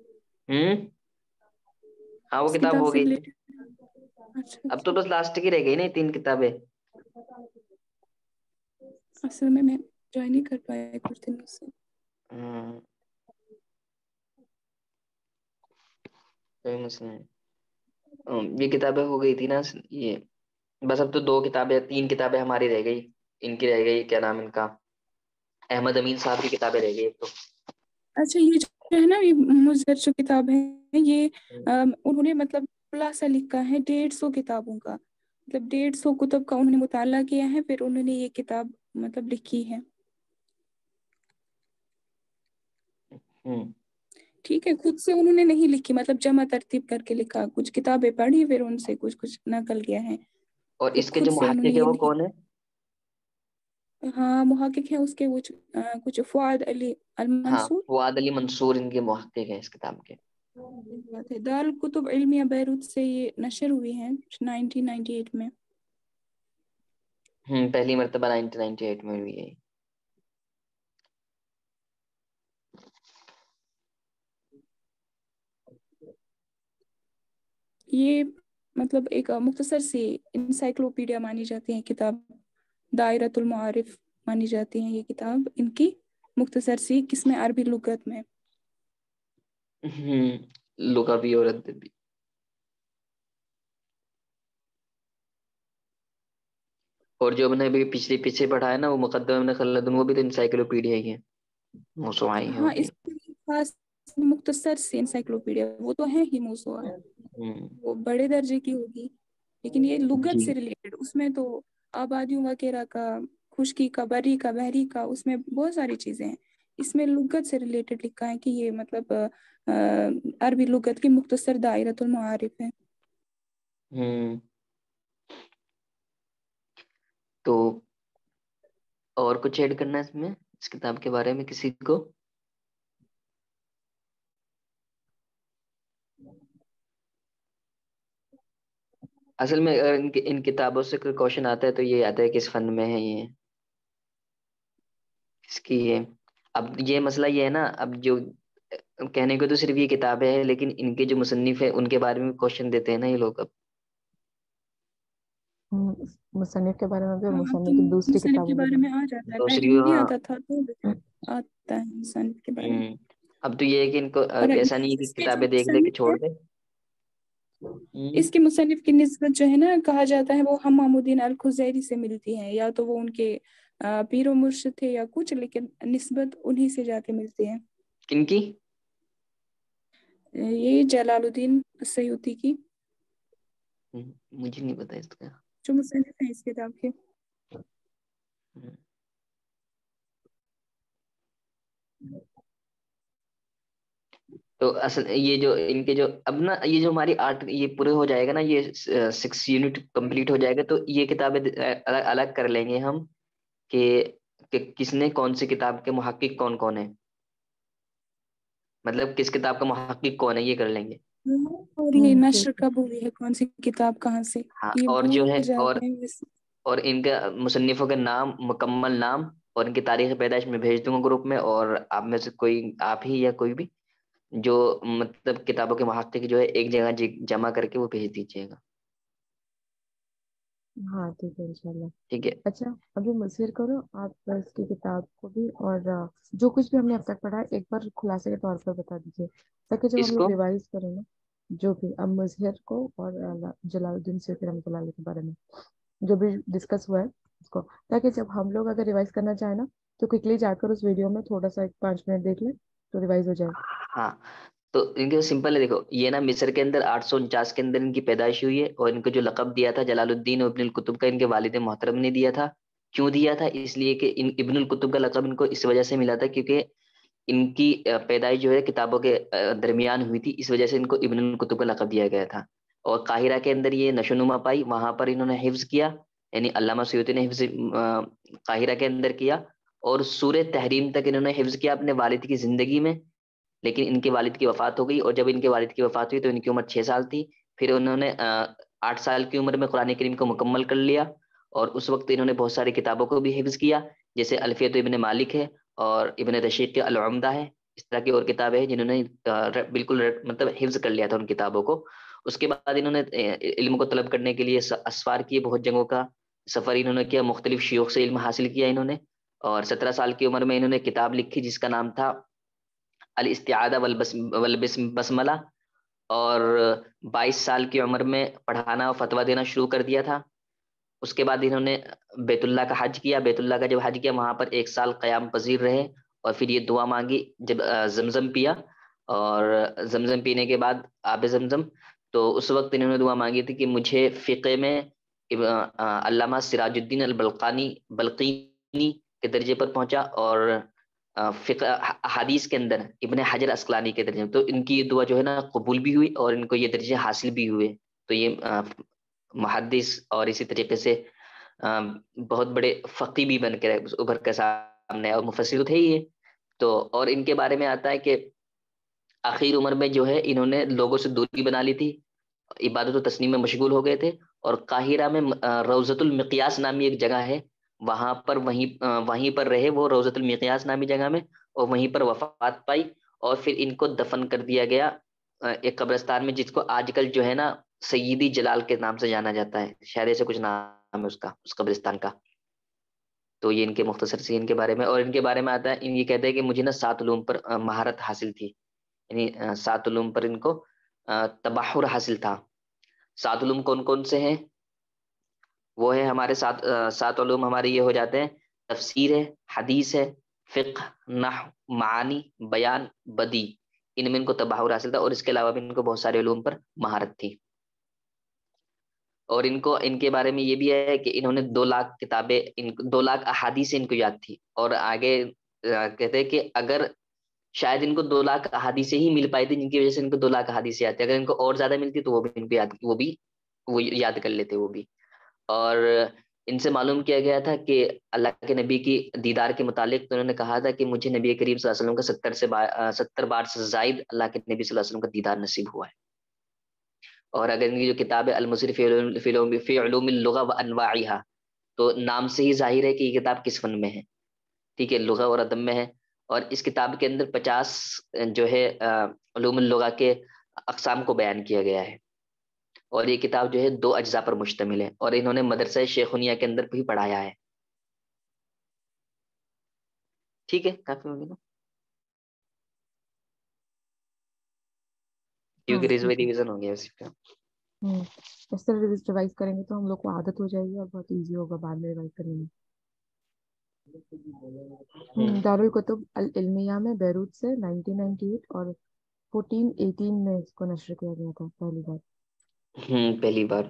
ہاں، وہ اس کتاب کتاب ہو سے گئی تھی. ریلیٹڈ. اچھا اب تو اچھا، بس لاسٹ کی رہ گئی نا 3 کتابیں. اصل میں جوائن نہیں کر پایا کچھ دنوں سے. کوئی مسئلہ نہیں، یہ کتابیں ہو گئی تھی نا یہ. بس اب تو 2 کتابیں 3 کتابیں ہماری رہ گئی، ان کی رہ گئی، کیا نام ان کا، احمد امین صاحب کی کتابیں رہ گئی ایک تو. اچھا، یہ جو ہے نا یہ مضر جو کتاب ہے، یہ انہوں نے مطلب خلاصہ لکھا ہے 150 کتابوں کا، مطلب 150 کتب کا انہوں نے مطالعہ کیا ہے، پھر انہوں نے یہ کتاب مطلب لکھی ہے. ٹھیک ہے، خود سے انہوں نے نہیں لکھی، مطلب جمع ترتیب کر کے لکھا، کچھ کتابیں پڑھی پھر ان سے کچھ کچھ نقل کیا ہے، اور تو اس کے خود جو سے انہوں نے محقق ہے یہ وہ نہیں. کون ہے؟ ہاں، محقق ہیں اس کے کچھ فؤاد علی ہاں، المنصور. فؤاد علی منصور ان کے محقق ہیں اس کتاب کے. دار الکتب علمیہ بیروت سے یہ نشر ہوئی ہیں 1998 میں. پہلی مرتبہ 1998 میں ہوئی ہے. یہ مطلب ایک مختصر سی انسائکلوپیڈیا مانی جاتی ہے کتاب، دائرۃ المعارف مانی جاتی ہے یہ کتاب ان کی مختصر سی قسم عربی لغت میں. لغہ بھی اور ادب بھی. اور جو ہم نے ابھی پیچھے پڑھا ہے نا وہ مقدمہ ابن خلدون، وہ بھی تو انسائکلوپیڈیا ہی ہے، موسوعہ ہی ہے وہ ہاں، بھی. اس کی خاص مختصر سی انسائکلوپیڈیا، وہ تو ہے ہی موسوعہ، وہ بڑے درجے کی ہوگی، لیکن یہ لغت جی سے ریلیٹڈ، اس میں تو آبادیوں وغیرہ کا، خشکی کا، بری کا، بحری کا، اس میں بہت ساری چیزیں ہیں. اس میں لغت سے ریلیٹڈ لکھا ہے کہ یہ مطلب عربی لغت کی مختصر دائرۃ المعارف ہے. تو اور کچھ ایڈ کرنا ہے اس میں، اس کتاب کے بارے میں کسی کو؟ اصل میں اگر ان کتابوں سے کوئی کوشچن آتا ہے تو یہ آتا ہے کس فن میں ہے یہ، اس کی یہ. اب یہ مسئلہ یہ ہے نا، اب جو کہنے کو تو صرف یہ کتابیں ہیں، لیکن ان کے جو مصنف ہیں ان کے بارے میں کوشچن دیتے ہیں نا یہ لوگ. اب مصنف کے بارے میں بھی، ہاں اب تو مصنف کی دوسری مصنف کے کتابوں بارے میں میں آ جاتا ہے، پہلے دوسری، نہیں ہاں. آتا تھا تو آتا ہے مصنف کے بارے میں. اب تو یہ ہے کہ ان کو اور ایسا نہیں ہے اس کہ کے جو کتابیں دیکھ لے کہ مصنف چھوڑ ہے، دے. اس کے مصنف کی نسبت جو ہے نا کہا جاتا ہے وہ حمام الدین الخزیری سے ملتی ہے، یا تو وہ ان کے پیر و مرشد تھے یا کچھ، لیکن نسبت انہی سے جا کے ملتی ہے. کن کی؟ یہ جلال الدین سیوطی کی، مجھے نہیں پتا اس کا. جو مصنف ہیں اس کتاب کے. تو اصل یہ جو ان کے جو اب نا یہ جو ہماری آرٹ یہ پورے ہو جائے گا نا، یہ 6 یونٹ کمپلیٹ ہو جائے گا، تو یہ کتابیں الگ الگ کر لیں گے ہم کہ کس نے کون سی کتاب کے محقق کون کون ہے، مطلب کس کتاب کا محقق کون ہے، یہ کر لیں گے. اور یہ ٹھیک نشر ہے. کب ہوئی ہے، کون سی کتاب کہاں سے، ہاں، یہ اور جو ہے بھول جاتے ہیں ویسے. اور ان کے مصنفوں کے نام، مکمل نام اور ان کی تاریخ پیدائش میں بھیج دوں گا گروپ میں، اور آپ میں سے کوئی، آپ ہی یا کوئی بھی جو مطلب کتابوں کے محقق جو ہے ایک جگہ جمع کر کے وہ بھیج دیجیے گا. ہاں ٹھیک ہے انشاءاللہ. ٹھیک ہے. اچھا ابھی مصر کرو آپ اس کی کتاب کو بھی، اور جو کچھ بھی ہم نے اب تک پڑھا ہے ایک بار خلاصے کے طور پر بتا دیجیے، تاکہ جب اس ہم کو لوگ ریوائز کریں نا، جو بھی اب مظہر کو اور جلال الدین سیوطی رحمۃ اللہ علیہ کے بارے میں جو بھی ڈسکس ہوا ہے اس کو، تاکہ جب ہم لوگ اگر ریوائز کرنا چاہیں نا تو کوئکلی جا کر اس ویڈیو میں تھوڑا سا 5 منٹ دیکھ لیں تو ریوائز ہو جائے. ہاں، تو ان کے سمپل ہے، دیکھو یہ نا مصر کے اندر 849 کے اندر ان کی پیدائش ہوئی ہے، اور ان کو جو لقب دیا تھا جلال الدین ابن القطب کا ان کے والد محترم نے دیا تھا. کیوں دیا تھا؟ اس لیے کہ ابن القطب کا لقب ان کو اس وجہ سے ملا تھا کیونکہ ان کی پیدائش جو ہے کتابوں کے درمیان ہوئی تھی، اس وجہ سے ان کو ابن القطب کا لقب دیا گیا تھا. اور قاہرہ کے اندر یہ نشو نما پائی، وہاں پر انہوں نے حفظ کیا، یعنی علامہ سیوطی نے حفظ قاہرہ کے اندر کیا، اور سورہ تحریم تک انہوں نے حفظ کیا اپنے والد کی زندگی میں. لیکن ان کے والد کی وفات ہو گئی، اور جب ان کے والد کی وفات ہوئی تو ان کی عمر 6 سال تھی. پھر انہوں نے 8 سال کی عمر میں قرآن کریم کو مکمل کر لیا، اور اس وقت انہوں نے بہت ساری کتابوں کو بھی حفظ کیا، جیسے الفیت ابن مالک ہے، اور ابن رشید کے العمدہ ہے. اس طرح کی اور کتابیں ہیں جنہوں نے بالکل مطلب حفظ کر لیا تھا ان کتابوں کو. اس کے بعد انہوں نے علم کو طلب کرنے کے لیے اسفار کیے، بہت جگہوں کا سفر انہوں نے کیا، مختلف شیوخ سے علم حاصل کیا انہوں نے. اور 17 سال کی عمر میں انہوں نے کتاب لکھی جس کا نام تھا الاستعاذہ والبسملہ، اور 22 سال کی عمر میں پڑھانا اور فتویٰ دینا شروع کر دیا تھا. اس کے بعد انہوں نے بیت اللہ کا حج کیا، بیت اللہ کا جب حج کیا وہاں پر 1 سال قیام پذیر رہے، اور پھر یہ دعا مانگی جب زمزم پیا، اور زمزم پینے کے بعد آب زمزم، تو اس وقت انہوں نے دعا مانگی تھی کہ مجھے فقہ میں علامہ سراج الدین بلقینی کے درجے پر پہنچا، اور فقہ حدیث کے اندر ابن حجر عسقلانی کے درجے. تو ان کی یہ دعا جو ہے نا قبول بھی ہوئی، اور ان کو یہ درجے حاصل بھی ہوئے. تو یہ محدث اور اسی طریقے سے بہت بڑے فقی بھی بن کے ابھر کے سامنے، اور مفسر تھے یہ. تو اور ان کے بارے میں آتا ہے کہ آخر عمر میں جو ہے انہوں نے لوگوں سے دوری بنا لی تھی، عبادت و تسلیم میں مشغول ہو گئے تھے. اور قاہرہ میں روضۃ المقیاس نامی ایک جگہ ہے، وہاں پر وہیں پر رہے وہ روضۃ المقیاس نامی جگہ میں، اور وہیں پر وفات پائی. اور پھر ان کو دفن کر دیا گیا ایک قبرستان میں، جس کو آج کل جو ہے نا سیدی جلال کے نام سے جانا جاتا ہے، شاید ایسے کچھ نام ہے اس کا، اس قبرستان کا. تو یہ ان کے مختصر سے ان کے بارے میں. اور ان کے بارے میں آتا ہے، یہ کہتے ہیں کہ مجھے نا 7 علوم پر مہارت حاصل تھی، یعنی 7 علوم پر ان کو تبحر حاصل تھا. 7 علوم کون کون سے ہیں؟ وہ ہے ہمارے 7 علوم ہمارے یہ ہو جاتے ہیں: تفسیر ہے، حدیث ہے، فقہ، نحو، معانی، بیان، بدی. ان میں ان کو تبحر حاصل تھا، اور اس کے علاوہ بھی ان کو بہت سارے علوم پر مہارت تھی. اور ان کے بارے میں یہ بھی ہے کہ انہوں نے 2 لاکھ کتابیں، 2 لاکھ احادیث ان کو یاد تھی، اور آگے کہتے ہیں کہ اگر شاید ان کو 2 لاکھ احادیثیں ہی مل پائی تھی جن کی وجہ سے ان کو 2 لاکھ احادیثیں آتی، اگر ان کو اور زیادہ ملتی تو وہ بھی ان کو وہ یاد کر لیتے وہ بھی. اور ان سے معلوم کیا گیا تھا کہ اللہ کے نبی کی دیدار کے متعلق تو انہوں نے کہا تھا کہ مجھے نبی کریم صلی اللہ علیہ وسلم کا 70 بار سے زائد اللہ کے نبی صلی اللہ علیہ وسلم کا دیدار نصیب ہوا ہے. اور اگر ان کی جو کتاب ہے المصری فی علوم اللغہ وانواعها، تو نام سے ہی ظاہر ہے کہ یہ کتاب کس فن میں ہے. ٹھیک ہے، لغہ اور ادب میں ہے. اور اس کتاب کے اندر 50 جو ہے علوم اللغہ کے اقسام کو بیان کیا گیا ہے. اور یہ کتاب جو ہے 2 اجزاء پر مشتمل ہے، اور انہوں نے مدرسہ شیخونیہ کے اندر بھی پڑھایا ہے. ٹھیک ہے، کافی ہوگی نا، کیونکہ ریویژن ہو گیا اسی پہ. اس طرح ریوائز کریں گے تو ہم لوگ کو عادت ہو جائے گی اور بہت ایزی ہوگا بعد میں ریوائز کرنے میں. دارالکتب العلمیہ میں بیروت سے 1998 اور 1418 میں اس کو نشر کیا گیا تھا پہلی بار. پہلی بار.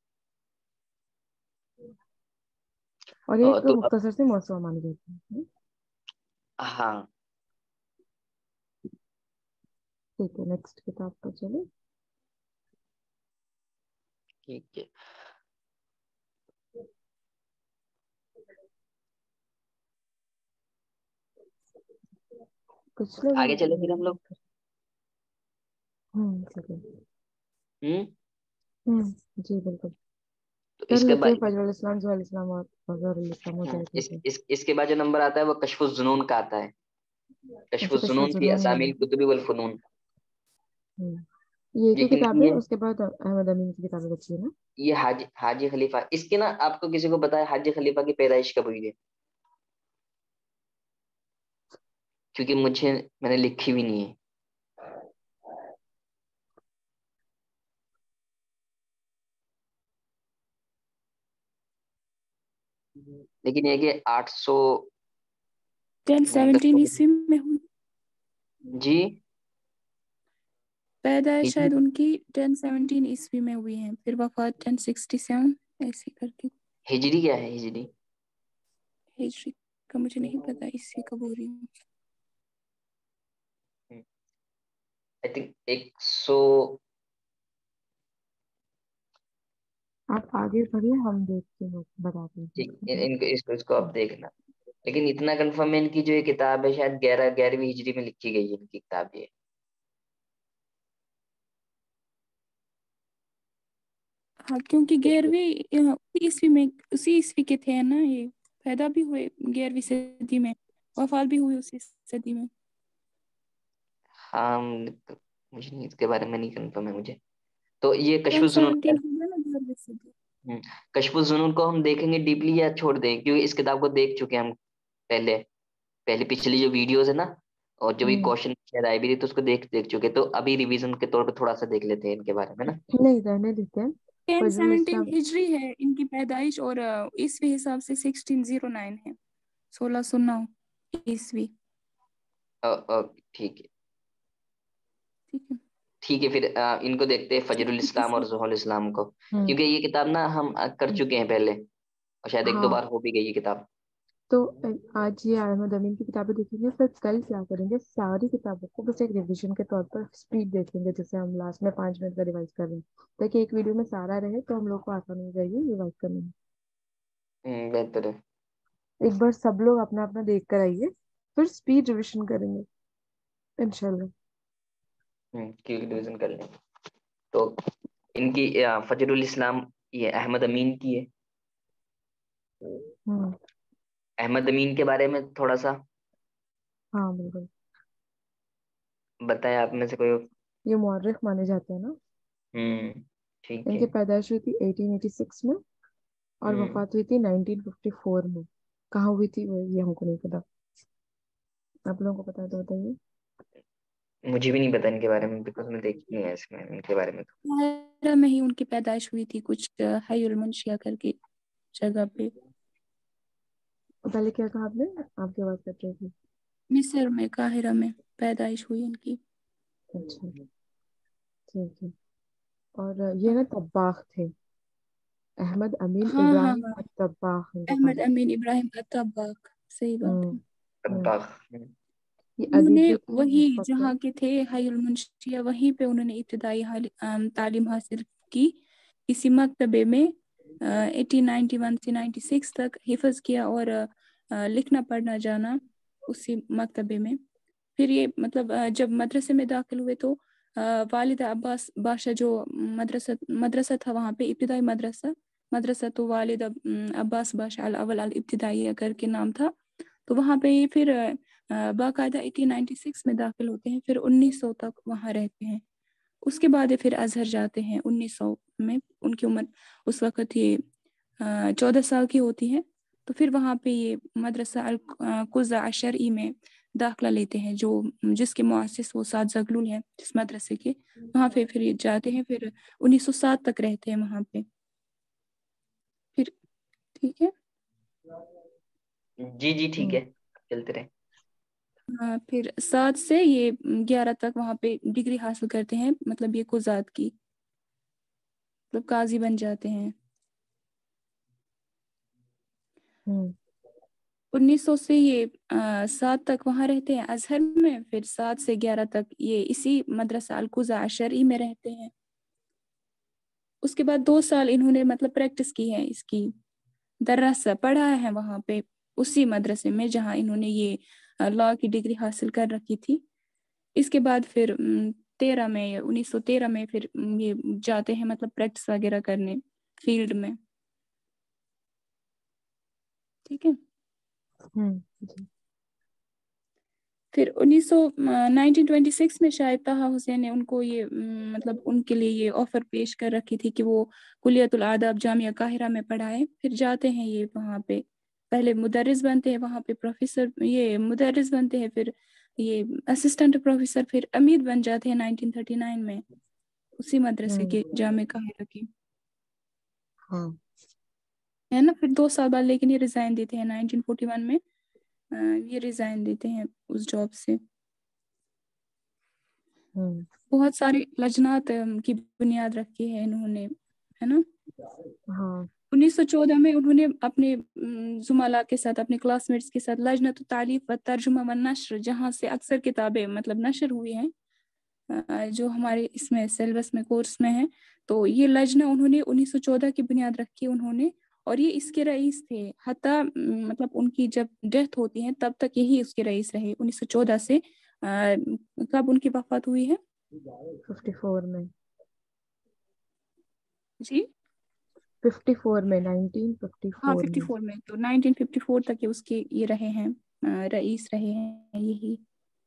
اور یہ ایک تو مختصر سے موضوع مانی جاتی ہے. ہاں ٹھیک ہے، نیکسٹ کتاب پر چلے. ٹھیک ہے. کچھ لوگ آگے چلے پھر ہم لوگ. جی بالکل تو کر اس کے لیتے ہیں. بعد فجر الاسلام، ظہر الاسلام اور فجر الاسلام ہو جائے گا. اس کے بعد جو نمبر آتا ہے وہ کشف الظنون کا آتا ہے. کشف اچھا، کشف الظنون فی الظنون اسامی والا. الکتب والفنون. یہ ایک یہ ہی کن کتاب کی ہے، ہے؟ اس کے بعد احمد امین کی کتابیں بچی ہے نا. یہ حاجی خلیفہ. اس کی نا آپ کو کسی کو پتا ہے حاجی خلیفہ کی پیدائش کب ہوئی ہے؟ کیونکہ میں نے لکھی بھی نہیں ہے. لیکن یہ کہ 800 1017 عیسوی میں ہوئی. جی پیدائش شاید ان کی 1017 عیسوی میں ہوئی ہیں، پھر وفات 1067 ایسے کر کے. ہجری کیا ہے ہجری؟ ہجری کا مجھے نہیں پتا عیسوی کب ہو رہی ہوں. I think 100. آپ آگے پڑھیے، ہم دیکھتے ہیں بتاتے ہیں. اس کو آپ دیکھنا. لیکن اتنا کنفرم ہے ان کی جو یہ کتاب ہے شاید 11ویں ہجری میں لکھی گئی ہے ان کی کتاب یہ. ہاں کیونکہ 11ویں عیسوی میں اسی عیسوی کے تھے نا، یہ پیدا بھی ہوئے 11ویں صدی میں، وفات بھی ہوئی اسی صدی میں. ہاں مجھے نہیں اس کے بارے میں نہیں کنفرم ہے مجھے. تو یہ کشف 1017 الظنون. ہو گیا نا 11ویں صدی. کشف الظنون کو ہم دیکھیں گے ڈیپلی یا چھوڑ دیں؟ کیونکہ اس کتاب کو دیکھ چکے ہیں ہم پہلے پچھلی جو ویڈیوز ہے نا، اور جو بھی کوشچن شاید آئی بھی تھی تو اس کو دیکھ چکے. تو ابھی ریویژن کے طور پہ تھوڑا سا دیکھ لیتے ہیں ان کے بارے میں نا. نہیں رہنے دیتے ہیں. فجر 1017 الاسلام ہجری ہے ان کی پیدائش، اور عیسوی حساب سے 1609 ہے، 1609 عیسوی. ٹھیک ہے. ٹھیک ہے. ٹھیک ہے، پھر ان کو دیکھتے ہیں فجر الاسلام اور ظہر الاسلام کو. کیونکہ یہ کتاب نا ہم کر چکے ہیں پہلے، اور شاید 1-2 ہاں، بار ہو بھی گئی یہ کتاب. تو آج یہ احمد امین کی کتابیں دیکھیں گے. پھر کل کیا کریں گے، ساری کتابوں کو بس ایک ریویژن کے طور پر اسپیڈ دیکھیں گے، جیسے ہم لاسٹ میں 5 منٹ کا ریوائز کر رہے ہیں، تاکہ ایک ویڈیو میں سارا رہے تو ہم لوگ کو آسانی ہو جائے گی ریوائز کرنے میں. بہتر ہے. ایک بار سب لوگ اپنا اپنا دیکھ کر آئیے، پھر اسپیڈ ریویژن کریں گے انشاءاللہ. ریویژن کر لیں. تو ان کی فجر الاسلام یہ احمد امین کی ہے. احمد امین کے بارے میں تھوڑا سا ہاں بالکل. بتائیں آپ میں سے کوئی. یہ مورخ مانے جاتے ہیں نا. ٹھیک ان ہے. کی پیدائش ہوئی تھی 1886 میں اور وفات ہوئی تھی 1954 میں. کہاں ہوئی تھی وہ یہ ہم کو نہیں پتا. آپ لوگوں کو پتا ہے تو بتائیے. مجھے بھی نہیں پتا ان کے بارے میں، بیکاز میں دیکھی نہیں ہے اس میں ان کے بارے میں. قاہرہ میں ہی ان کی پیدائش ہوئی تھی، کچھ حی المنشیہ کر کے جگہ پہ. پہلے کیا کہا آپ نے؟ آپ کی آواز کٹ رہی تھی. مصر میں، قاہرہ میں پیدائش ہوئی ان کی. اچھا ٹھیک ہے. اور یہ نا طباخ تھے، احمد امین ہاں ہاں ابراہیم ہاں، الطباخ ان کا احمد نام. امین ابراہیم الطباخ، صحیح بات ہے. तब्बाख। ये उन्होंने अदीब वही इंस्पेक्टर। जहाँ के थे हाई उल मुंशिया, वहीं पे उन्होंने इब्तिदाई तालीम हासिल की। इसी मकतबे में 1891 से 96 तक हिफ्ज़ किया और लिखना पढ़ना जाना उसी मकतबे में। फिर ये मतलब जब मदरसे में दाखिल हुए तो वालिदा अब्बास बादशाह जो मदरसा था वहाँ पे, इब्तिदाई मदरसा तो वालिदा अब्बास बादशाह अल अव्वल अल इब्तिदाई करके नाम था। तो वहाँ पे ये फिर बाकायदा 1896 में दाखिल होते हैं, फिर 1900 तक वहाँ रहते हैं। उसके बाद ये फिर अजहर जाते हैं 1900 में। उनकी उम्र उस वक़्त ये 14 साल की होती है। तो फिर वहाँ पे ये मदरसा अल कुज़ा अशरी में दाखिला लेते हैं, जो जिसके मुअस्सिस वो साद ज़गलुल हैं जिस मदरसे के। वहाँ पे फिर ये जाते हैं, फिर 1907 तक रहते हैं वहाँ पे। फिर ठीक है। जी जी ठीक है, चलते रहे। फिर 7 से ये 11 तक वहाँ पे डिग्री हासिल करते हैं, मतलब ये कुज़ात की, मतलब काजी बन जाते हैं। 1900 से ये 7 तक वहाँ रहते हैं अजहर में। फिर 7 से 11 तक ये इसी मदरसा अल कुज़ा अशरी में रहते हैं। उसके बाद 2 साल इन्होंने मतलब प्रैक्टिस की है इसकी, दरसा पढ़ा है वहाँ पे उसी मदरसे में जहाँ इन्होंने ये लॉ की डिग्री हासिल कर रखी थी। इसके बाद फिर 1913 में फिर ये जाते हैं मतलब प्रैक्टिस वगैरह करने फील्ड में। ठीक है। फिर 1926 में शायद ताहा हुसैन ने उनको ये मतलब उनके लिए ये ऑफर पेश कर रखी थी कि वो कुलियतुल आदाब जामिया काहिरा में पढ़ाएं। फिर जाते हैं ये वहाँ पे, पहले मुदर्रिस बनते हैं वहाँ पे, प्रोफेसर ये मुदर्रिस बनते हैं, फिर ये असिस्टेंट प्रोफेसर, फिर अमीद बन जाते हैं 1939 में उसी मदरसे के जामिया काहिरा के। है ना। फिर 2 साल बाद लेकिन ये रिजाइन देते हैं 1941 में। ये रिजाइन देते हैं उस जॉब से। बहुत सारी लजनात की बुनियाद रखी है इन्होंने, है ना। 1914 में उन्होंने अपने जुमला के साथ, अपने क्लासमेट्स के साथ लजनत तालीफ व तर्जुमा व नशर, जहाँ से अक्सर किताबें मतलब नशर हुई हैं जो हमारे इसमें सिलेबस में कोर्स में है, तो ये लजना उन्होंने 1914 की बुनियाद रखी उन्होंने। और ये इसके रईस थे हत्ता मतलब उनकी जब डेथ होती है तब तक यही उसके रईस रहे 1914 से। कब उनकी वफात हुई है? 54 में जी 54 में 1954 हाँ में 54 में। तो 1954 तक ये उसके ये रहे हैं रईस रहे हैं यही।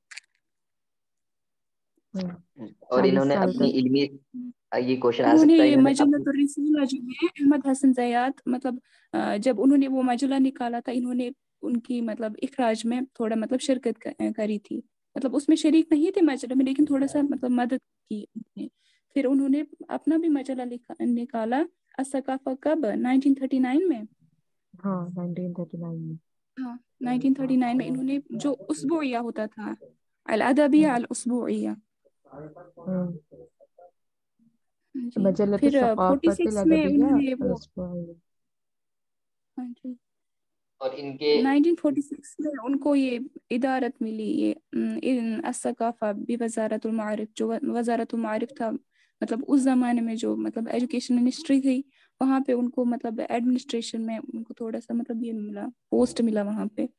और 40 इन्होंने साल अपनी तक। इल्मी, ये क्वेश्चन आ उन्होंने सकता है, ये इन्होंने अपनी मजल्लतुर रिसाला जो है अहमद हसन ज़यात, मतलब जब उन्होंने वो मजला निकाला था, इन्होंने उनकी मतलब इखराज में थोड़ा मतलब शिरकत करी थी, मतलब उसमें शरीक नहीं थे मजले में, लेकिन थोड़ा सा मतलब मदद की उन्होंने। फिर उन्होंने अपना भी मजला निकाला असकाफा कब 1939 में। हाँ 1939 में। हाँ 1939 में इन्होंने जो उसबुइया होता था अल अदबिया अल उसबुइया। जी मजल्लत फिर सकाफत 46 में अल-अदबिया उन्होंने वो अल-उसबुइया। हाँ जी और इनके 1946 में उनको ये इदारत मिली, ये इन असकाफा भी वजारतुल मारिफ, जो वजारतुल मारिफ था, मतलब उस जमाने में जो मतलब एजुकेशन मिनिस्ट्री थी, वहाँ पे उनको मतलब एडमिनिस्ट्रेशन में उनको थोड़ा सा मतलब ये मिला, पोस्ट मिला वहाँ पे।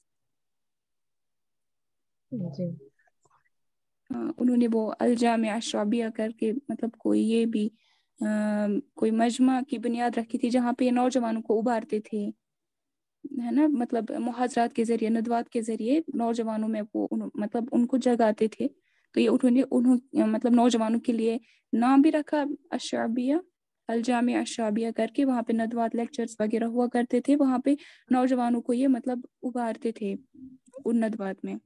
जी उन्होंने वो अल जामिया शाबिया करके मतलब कोई ये भी कोई मजमा की बुनियाद रखी थी, जहाँ पे ये नौजवानों को उभारते थे, है ना, मतलब मुहाजरात के जरिए, नदवात के जरिए नौजवानों में वो मतलब उनको जगाते थे। तो ये उन्होंने मतलब नौजवानों के लिए नाम भी रखा अशाबिया, अल जामिया अशाबिया करके। वहाँ पे नदवात लेक्चर्स वगैरह हुआ करते थे, वहाँ पे नौजवानों को ये मतलब उभारते थे उन नदवात में।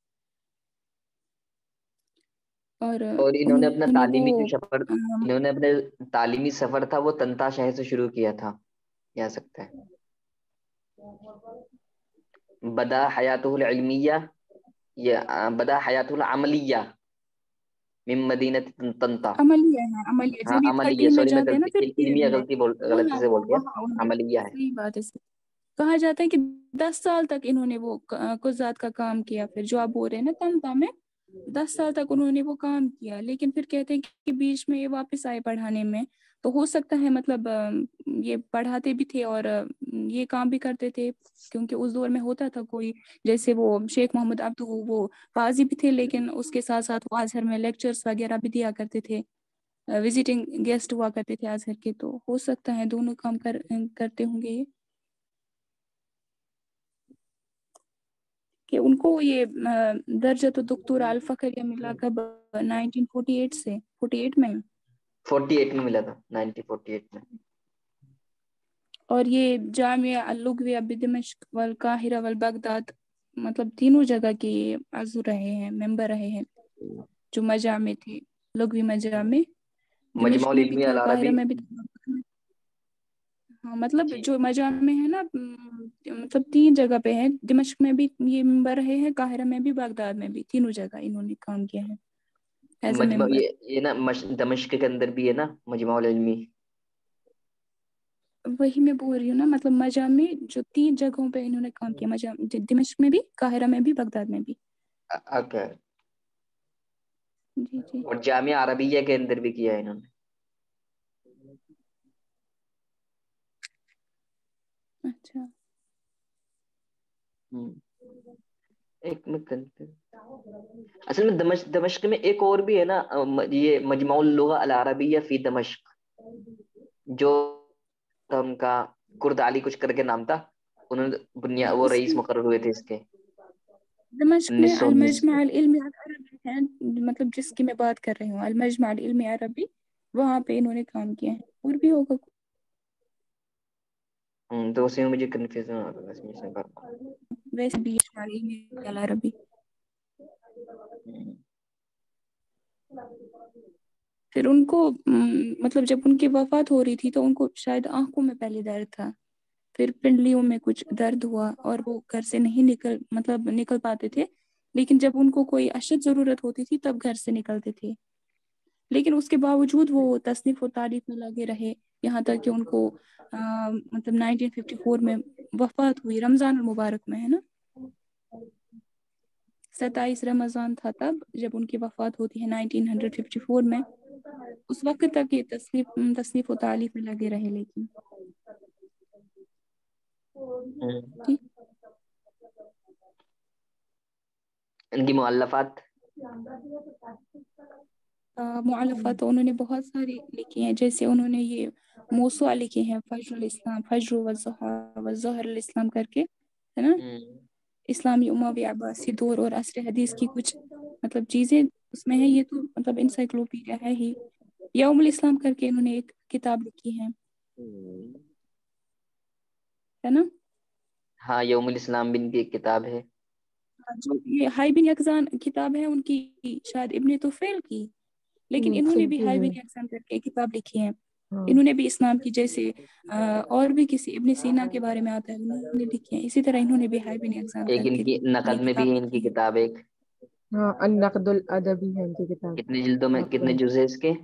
और इन्होंने अपना उन्होंने वो तालीमी जो सफर, इन्होंने अपने तालीमी सफर था वो तंता शहर से शुरू किया था, कह सकते हैं। बदा हयातुल इल्मिया, ये बदा हयातुल अमलिया मिन मदीनत तंता। अमलिया है, अमलिया हाँ जब ये अमलिया, 13 में सॉरी मैं जाते हैं ना गलती, फिर इल्मिया में। गलती हाँ गलती हाँ से बोल वो गया, वहाँ उन्होंने अमलिया है। सही बात है کہا جاتا ہے کہ 10 سال تک انہوں نے وہ قضات کا کام کیا. پھر جو آپ بول رہے ہیں نا تمتا میں 10 سال تک انہوں نے وہ کام کیا، لیکن پھر کہتے ہیں کہ بیچ میں یہ واپس آئے پڑھانے میں. تو ہو سکتا ہے مطلب یہ پڑھاتے بھی تھے اور یہ کام بھی کرتے تھے، کیونکہ اس دور میں ہوتا تھا کوئی، جیسے وہ شیخ محمد عبدو وہ قاضی بھی تھے، لیکن اس کے ساتھ ساتھ وہ ازہر میں لیکچرز وغیرہ بھی دیا کرتے تھے، وزٹنگ گیسٹ ہوا کرتے تھے ازہر کے. تو ہو سکتا ہے دونوں کام کرتے ہوں گے یہ، کہ ان کو یہ درجۃ الدکتورہ الفخریہ ملا کب 1948 سے 48 میں 48 میں ملا تھا، 1948 میں. اور یہ جامعہ اللغویہ بدمشق والقاہرہ والبغداد، مطلب تینوں جگہ کے عضو رہے ہیں، ممبر رہے ہیں جو مجامع تھے، لغوی مجامع مجمع دمشق میں بھی العلمی تھا، قاہرہ العربی. میں بھی تھا. ہاں مطلب جی جو مجامع ہے نا مطلب 3 جگہ پہ ہیں، دمشق میں بھی یہ ممبر رہے ہیں، قاہرہ میں بھی، بغداد میں بھی، تینوں جگہ انہوں نے کام کیا ہے ایز اے مجمع ممبر. یہ نا دمشق کے اندر بھی ہے نا مجمع العلمی. وہی میں بول رہی ہوں نا، مطلب مجامع جو 3 جگہوں پہ انہوں نے کام کیا، مجامع دمشق میں بھی، قاہرہ میں بھی، بغداد میں بھی. اوکے. جی جی. اور جامعہ عربیہ کے اندر بھی کیا ہے انہوں نے. اچھا. ایک میں اصل میں دمشق میں ایک اور بھی ہے نا، یہ مجمع اللغہ العربیہ فی دمشق، جو ان کا کرد علی کچھ کر کے نام تھا، انہوں نے وہ اس رئیس مقرر ہوئے تھے اس کے دمشق میں 1919 المجمع میں. العلمی العربی ہے، مطلب جس کی میں بات کر رہی ہوں، المجمع العلمی عربی، وہاں پہ انہوں نے کام کیا ہے. اور بھی ہوگا. تو اسی میں مجھے کنفیوژن ہو رہا ہے اس میں کرنا. ویسے بھی العلمی العربی. پھر ان کو مطلب جب ان کی وفات ہو رہی تھی تو ان کو شاید آنکھوں میں پہلے درد تھا، پھر پنڈلیوں میں کچھ درد ہوا اور وہ گھر سے نہیں نکل پاتے تھے، لیکن جب ان کو کوئی اشد ضرورت ہوتی تھی تب گھر سے نکلتے تھے. لیکن اس کے باوجود وہ تصنیف و تعریف میں لگے رہے، یہاں تک کہ ان کو مطلب 1954 میں وفات ہوئی، رمضان المبارک میں ہے نا، 27 رمضان تھا تب جب ان کی وفات ہوتی ہے 1954 میں. اس وقت تک یہ تصنیف و تعلیف میں لگے رہے. لیکن ٹھیک. ان کی مؤلفات مؤلفات تو انہوں نے بہت ساری لکھی ہیں، جیسے انہوں نے یہ موسوعہ لکھے ہیں، فجر الاسلام، فجر والضحیٰ والظہر الاسلام کر کے، ہے نا، اسلامی اموی عباسی دور اور عصر حدیث کی کچھ مطلب چیزیں اس میں ہے. یہ تو مطلب انسائکلوپیڈیا ہے ہی. یوم الاسلام کر کے انہوں نے ایک کتاب لکھی ہے نا. ہاں یوم الاسلام بن کی ایک کتاب ہے. جو یہ ہائی بن یقظان کتاب ہے ان کی، شاید ابن طفیل کی، لیکن انہوں نے بھی سلفی ہائی ہے. بن یقظان کر کے کتاب لکھی ہے. ہاں انہوں نے بھی اسلام کی، جیسے اور بھی کسی ابن سینا کے بارے میں آتا ہے انہوں نے لکھی ہے، اسی طرح انہوں نے بھی ہائی بن یقظان ایک کر ان کے کی یہ نقد میں بھی کتاب ہے ان کی لکھی ہے. کتاب ایک. ہاں النقد الادبی ہے ان کی کتاب. کتنے جلدوں میں، نقد کتنے جز ہے اس کے؟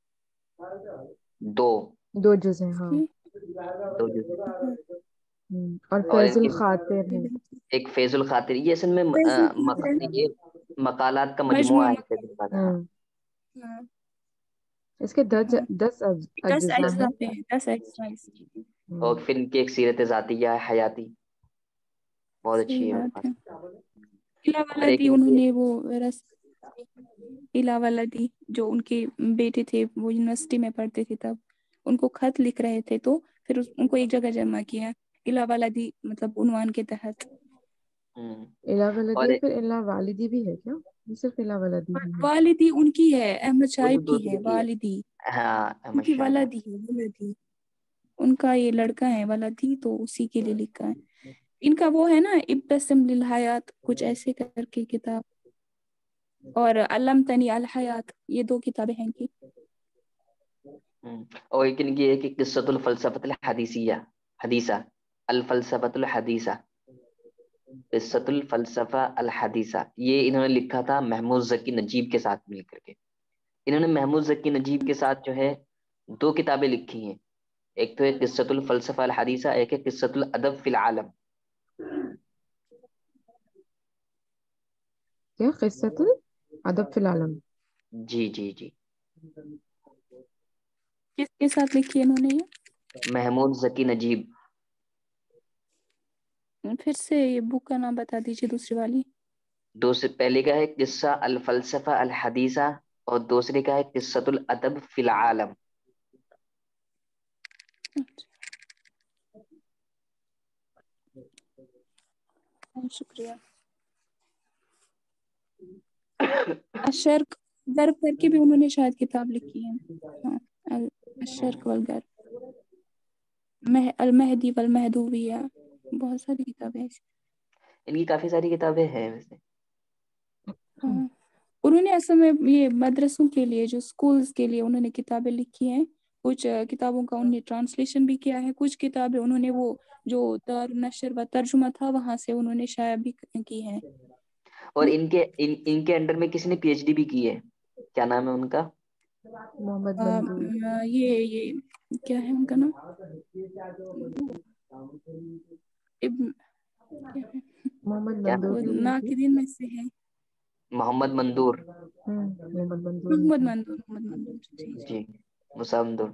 2 2 جز ہیں. ہاں 2 جز. اور اور فیض ان کی الخاطر ہے. ایک فیض الخاطر، یہ اصل میں یہ مقالات کا مجموعہ مجموعہ ہے فیض الخاطر. ہاں اس کے 10 ہاں 10 10 اجزاء اجزاء ہیں. پہ ہیں، 10 اجزاء اس کی. اور پھر ان کی ایک سیرت ذاتیہ ہے، حیاتی، بہت صحیح اچھی ہے میرے بات پاس. ہے. قلعہ اور والا ایک دی ان انہوں کی نے وہ قلعہ والا دی جو ان کے بیٹے تھے وہ یونیورسٹی میں پڑھتے تھے تب ان کو خط لکھ رہے تھے، تو پھر ان کو ایک جگہ جمع کیا قلعہ والا دی مطلب عنوان کے تحت. الہ ولدی اور ہے، پھر الہ والدی بھی ہے کیا؟ صرف الہ ولدی ہی ہے. والدی ان کی ہے، احمد وہ تو شائب کی ہے دوسرے کی والدی، ہے. ہاں ان احمد کی شاہد. ولدی ہے، ولدی ان کا یہ لڑکا ہے ولدی، تو اسی کے لیے لکھا ہے. ان کا وہ ہے نا ابتسم للحیات کچھ ایسے کر کے کتاب، اور علمتنی الحیات، یہ 2 کتابیں ہیں ان کی. اور ایک ان کی ہے کہ قصۃ الفلسفۃ الحدیثیہ حدیثہ، الفلسفۃ الحدیثہ، قصۃ الفلسفہ الحدیثہ. یہ انہوں نے لکھا تھا محمود ذکی نجیب کے ساتھ مل کر کے. انہوں نے محمود ذکی نجیب کے ساتھ جو ہے 2 کتابیں لکھی ہیں. ایک تو ہے قصۃ الفلسفہ الحدیثہ، ایک ہے قصۃ الادب فی العالم. کیا قصۃ الادب فی العالم؟ جی جی جی. کس کے ساتھ لکھی ہے انہوں نے یہ؟ محمود ذکی نجیب. پھر سے یہ بک کا نام بتا دیجیے دوسری والی. پہلے کا ہے قصہ الفلسفہ الحدیثہ اور دوسرے کا ہے قصۃ الادب فی العالم. شکریہ. الشرق غرب کر کے بھی انہوں نے شاید کتاب لکھی ہے. ہاں الشرق والغرب، المہدی والمہدویہ، بہت ساری کتابیں ایسی. ان کی کافی ساری کتابیں ہیں ویسے. ہاں انہوں نے اصل میں یہ مدرسوں کے لیے، جو سکولز کے لیے انہوں نے کتابیں لکھی ہیں. کچھ کتابوں کا انہوں نے ٹرانسلیشن بھی کیا ہے، کچھ کتابیں انہوں نے وہ جو دارالنشر و ترجمہ تھا وہاں سے انہوں نے شائع بھی کی ہیں. اور ان کے انڈر میں کسی نے پی ایچ ڈی بھی کی ہے. کیا نام ہے ان کا؟ محمد منظور. یہ کیا ہے ان کا نام؟ ابن کیا ہے؟ محمد کیا منظور وہ بھی ہے. ناقدین میں سے ہے. محمد مندور. محمد منظور. محمد مندور جی. جی مسامدور.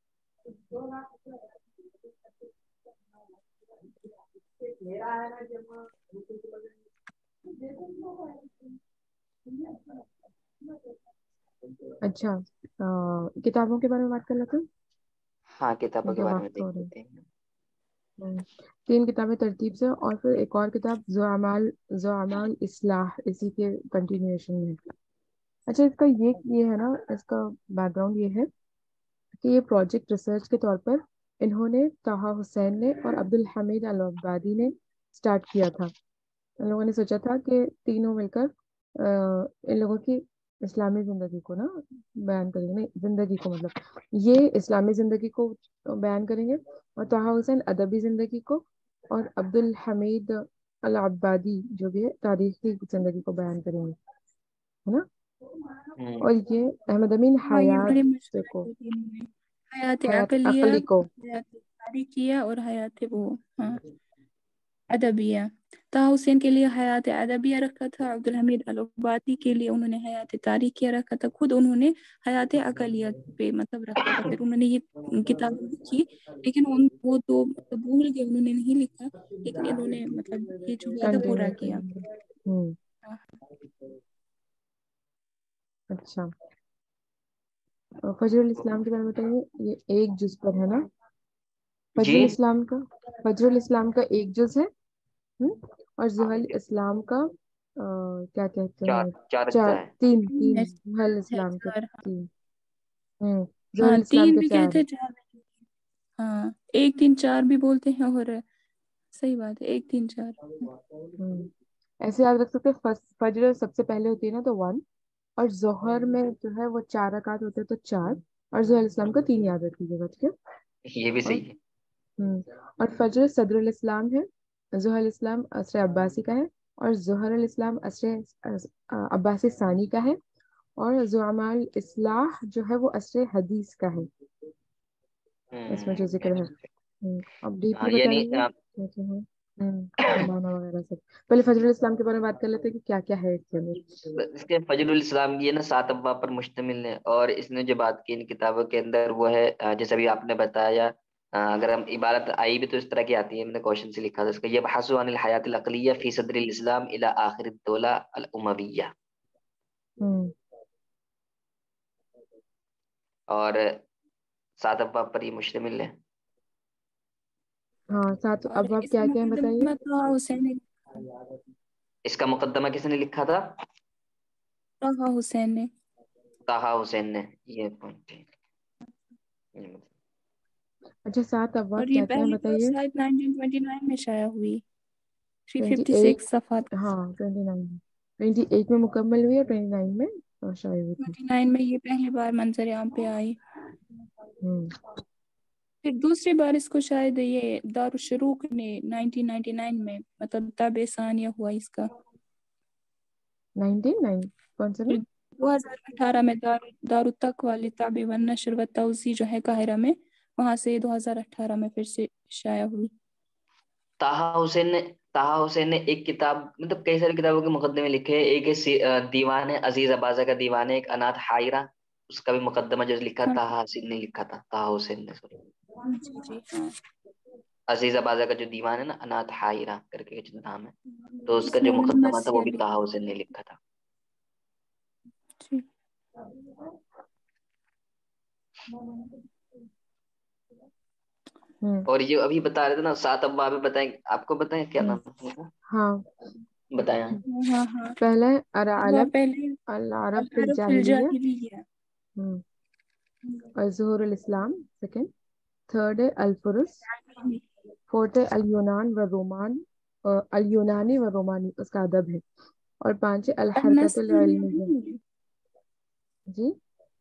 اچھا کتابوں کے بارے میں بات کر لیتے ہیں. ہاں کتابوں کے کیونکہ بارے میں وقت دیکھ ہو رہا لیتے ہیں. ہے. 3 کتابیں ترتیب سے، اور پھر ایک اور کتاب زعمال اصلاح اسی کے کنٹینیوشن میں. اچھا اس کا یہ ہے نا، اس کا بیک گراؤنڈ یہ ہے کہ یہ پروجیکٹ ریسرچ کے طور پر انہوں نے طٰہٰ حسین نے اور عبدالحمید العبادی نے سٹارٹ کیا تھا. ان لوگوں نے سوچا تھا کہ تینوں مل کر ان لوگوں کی اسلامی زندگی کو نا بیان کریں گے. نہیں، زندگی کو مطلب یہ اسلامی زندگی کو بیان کریں گے، اور طٰہٰ حسین ادبی زندگی کو، اور عبدالحمید العبادی جو بھی ہے تاریخی زندگی کو بیان کریں گے، ہے نا. اور یہ احمد امین ہاں یہ بڑے حیات مشہور کو، ہے تینوں میں. حیات حیات عقلیہ، عقلی کو. حیات تاریخیہ اور حیات وہ ہاں ادبیہ. طٰہٰ حسین کے لیے حیات ادبیہ رکھا تھا، عبدالحمید العبادی کے لیے انہوں نے حیات تاریخیہ رکھا تھا. خود انہوں نے حیات عقلیہ پہ مطلب رکھا تھا. پھر انہوں نے یہ کتاب لکھی، لیکن وہ تو مطلب بھول گئے، انہوں نے نہیں لکھا، لیکن انہوں نے مطلب یہ جو وعدہ پورا کنٹینیو کیا. کریں گے. اچھا فجر الاسلام کے بارے میں بتائیے. یہ ایک جز پر ہے نا فجر جی الاسلام کا. فجر الاسلام کا ایک جز ہے. اور زحل اسلام کا کیا کہتے ہیں، چار اجزاء ہے. تین ایسے زحل ہے اسلام کے چار. 3. ہاں زحل اسلام 3 کے بھی 4. کہتے ہیں، 4 بھی. ہاں 1 3 4 بھی بولتے ہیں، اور صحیح بات ہے 1 3 4. ایسے یاد رکھ سکتے ہیں. فجر سب سے پہلے ہوتی ہے نا تو 1، اور ظہر میں جو ہے وہ 4 رکعت ہوتے ہیں تو 4، اور زحل اسلام کا 3 یاد رکھیے گا. ٹھیک ہے. یہ بھی اور صحیح ہے. اور فجر صدر الاسلام ہے. زحل اسلام عصر عباسی کا ہے، اور ظہر الاسلام عصر عباسی ثانی کا ہے، اور زعمال اصلاح جو ہے وہ عصر حدیث کا ہے. اس میں جو ذکر ہے. اب ڈیپلی یعنی بتائیے کیا کیا ہے زمانہ وغیرہ سب. پہلے فجر الاسلام کے بارے میں بات کر لیتے ہیں کہ کیا کیا ہے اس کے اندر. اس کے فجر الاسلام یہ نا 7 ابواب پر مشتمل ہے، اور اس نے جو بات کی ان کتابوں کے اندر وہ ہے جیسے ابھی آپ نے بتایا. اگر ہم عبارت آئی بھی تو اس طرح کی آتی ہے. میں نے کوشچن سے لکھا تھا اس کا، یہ بحث عن الحیات العقلیہ فی صدر الاسلام الی آخر الدولہ الامویہ. اور 7 ابواب پر یہ مشتمل ہے. ہاں 7 اور اب آپ اس کا کیا کیا ہیں بتائیے. مقدمہ طٰہٰ حسین نے، اس کا مقدمہ کس نے لکھا تھا؟ طٰہٰ حسین نے. طٰہٰ حسین نے. یہ پوائنٹ. اچھا 7 اور ابواب یہ کیا کیا ہیں پہلی بار بتائیے. شاید 1929 میں شائع ہوئی. 28. 356 صفحات. ہاں 28 میں مکمل ہوئی اور 29 میں شائع ہوئی تھی. 29 میں یہ پہلی بار منظر عام پہ آئی. پھر دوسری بار اس کو شاید یہ دارالشروق نے 1999 میں مطلب طبع ثانیہ ہوا اس کا. 99 کون سا میں؟ 2018 میں دارالتقویٰ للطبع والنشر والتوزیع جو ہے قاہرہ میں، वहाँ से 2018 में फिर से शाया हुई। ताहा हुसैन ने एक किताब, मतलब कई सारी किताबों के मुकदमे लिखे हैं। एक है दीवान है अजीज अबाजा का दीवान है, एक अनाथ हायरा, उसका भी मुकदमा जो लिखा हाँ ताहा हुसैन ने लिखा था, ताहा हुसैन ने sorry। जी जी हाँ। अजीज अबाजा का जो दीवान है ना, अनाथ हायरा करके जो नाम है, तो उसका जिसमें जो उन्होंने मुकदमा था वो मरसिया भी ताहा लिखा हुसैन ने लिखा था। जी। और ये अभी बता रहे थे ना 7 अब्वाब बताएं, आपको बताएं क्या नाम है उनका? हाँ, बताया। हाँ हाँ पहला है वो अल-अलब पहले अल-अरब फिल अल-अरब फिल जाहिलिया, जाहिलिया। और ज़ुहूरुल इस्लाम सेकंड। थर्ड है अल-फुरुस। फोर्थ है अल-यूनान व रोमान, अल-यूनानी व रोमानी, उसका अदब है। और 5 है अल-हरकतुल इल्मिया। जी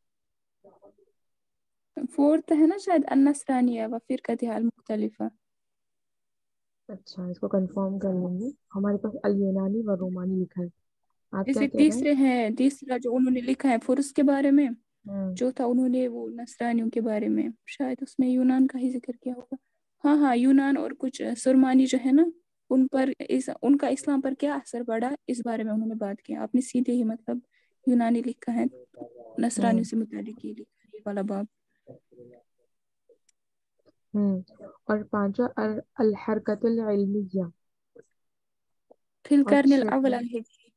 फोर्थ है ना शायद अन्नसरानिया व फिरकतिहा अल-मुख्तलिफा। अच्छा, इसको कंफर्म कर लेंगे। हमारे पास अल-यूनानी व रोमानी लिखा है, आप क्या जैसे कह रहे हैं? तीसरा जो उन्होंने लिखा है फुर्स के बारे में, हम्म, चौथा उन्होंने वो नसरानियों के बारे में, शायद उसमें यूनान का ही जिक्र किया होगा। हाँ हाँ यूनान और कुछ सुरमानी जो है ना, उनका इस्लाम पर क्या असर पड़ा इस बारे में उन्होंने बात किया। आपने सीधे ही मतलब यूनानी लिखा है, नसरानियों से मुतालिक ये लिखा है, ये वाला बाब। और 5वां अल-हरकतुल इल्मिया। फिल और कर्न अल-अव्वल 6वां अल-हिजरी,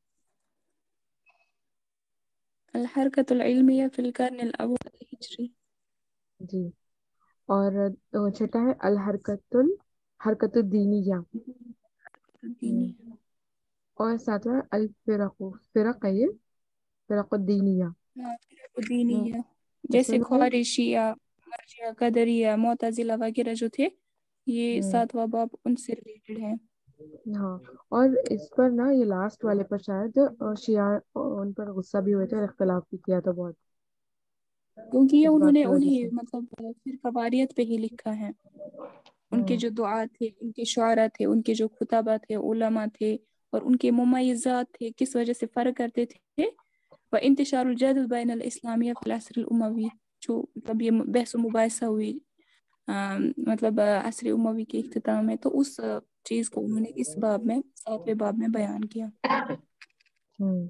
अल-हरकतुल इल्मिया फिल कर्न अल-अव्वल अल-हिजरी। जी। और 6वां है हरकतुल दीनिया। दीनी और 7वां फिरक है ये, फिरकुद्दीनिया। दीनी है, इसमें जैसे मतलब ख्वारिशिया, मर्जिया, कदरिया, मुअतजिला वगैरह जो थे, ये हम्म, 7वां बाब उनसे रिलेटेड है। हाँ। और इस पर ना, ये लास्ट वाले पर शायद शिया उन पर गुस्सा भी हुए थे और इख्तलाफ भी किया था बहुत, क्योंकि ये इस बात उन्होंने की वजह उन्हें से। मतलब फिर कवारियत पे ही लिखा है। उनके हम्म जो दुआ थे, उनके शुआरा थे, उनके जो खुताबा थे, उलमा थे, और उनके मुमय्यज़ात थे, किस वजह से फ़र्क करते थे। व इंतिशारुल जदल बैन अल इस्लामिया फिल असर अल उमवी, जो मतलब ये बहस मुबाहिसा हुई मतलब असर उमवी के इख्तिताम में, तो उस चीज़ को उन्होंने इस बाब में 7वें बाब में बयान किया। हम्म।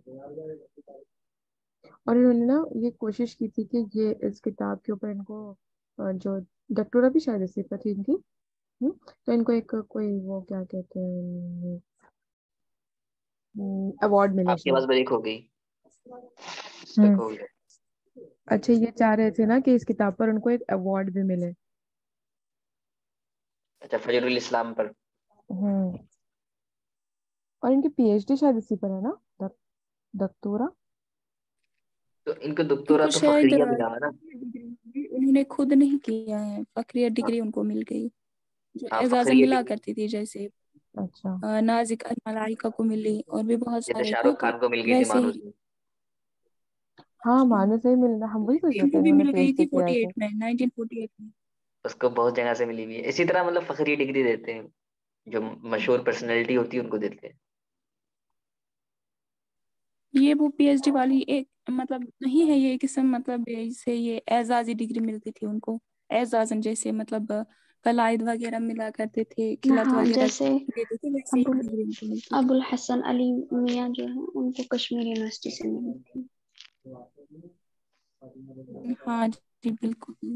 और इन्होंने ना ये कोशिश की थी कि ये इस किताब के ऊपर इनको जो डॉक्टोरा भी शायद इसी पर थी इनकी। तो इनको एक कोई वो क्या कहते हैं, अवार्ड मिले आपकी आवाज शायद। ब्रेक हो गई, स्टक हम्म हो गया। अच्छा, ये चाह रहे थे ना कि इस किताब पर उनको एक अवार्ड भी मिले। अच्छा, फजरुल इस्लाम पर। हम्म और इनकी पीएचडी शायद इसी पर है ना, डॉक्टोरा। तो इनको दुक्तोरा इनको तो शायद फखरिया मिला है ना। उन्होंने खुद नहीं किया है, फक्रिया डिग्री उनको मिल गई, जो हाँ, एजाज़ें फखरिया मिला डिग्री, करती थी, जैसे अच्छा। नाजिक अल मलाइका को मिली और भी बहुत जैसे सारे को, शाहरुख तो खान को मिल गई थी वैसे मानुस ही में। हाँ, मानो सही मिल रहा, हम वही सोच रहे थे इनको भी इन्होंने मिल गई पीएचडी थी किया है तो। 1948 में। उसको बहुत जगह से मिली हुई है। इसी तरह मतलब फखरी डिग्री देते हैं, जो मशहूर पर्सनैलिटी होती है उनको देते हैं। ये वो पीएचडी वाली एक मतलब नहीं है, ये किस्म मतलब इससे ये एजाजी डिग्री मिलती थी उनको, एजाजन जैसे मतलब कलाइद वगैरह मिला करते थे, खिलत हाँ, वगैरह जैसे देते थे, वैसे ही अबुल डिग्री उनको मिलती थी। अबुल हसन अली मियाँ जो है, उनको कश्मीर यूनिवर्सिटी से मिली थी। हाँ जी बिल्कुल बिल्कुल।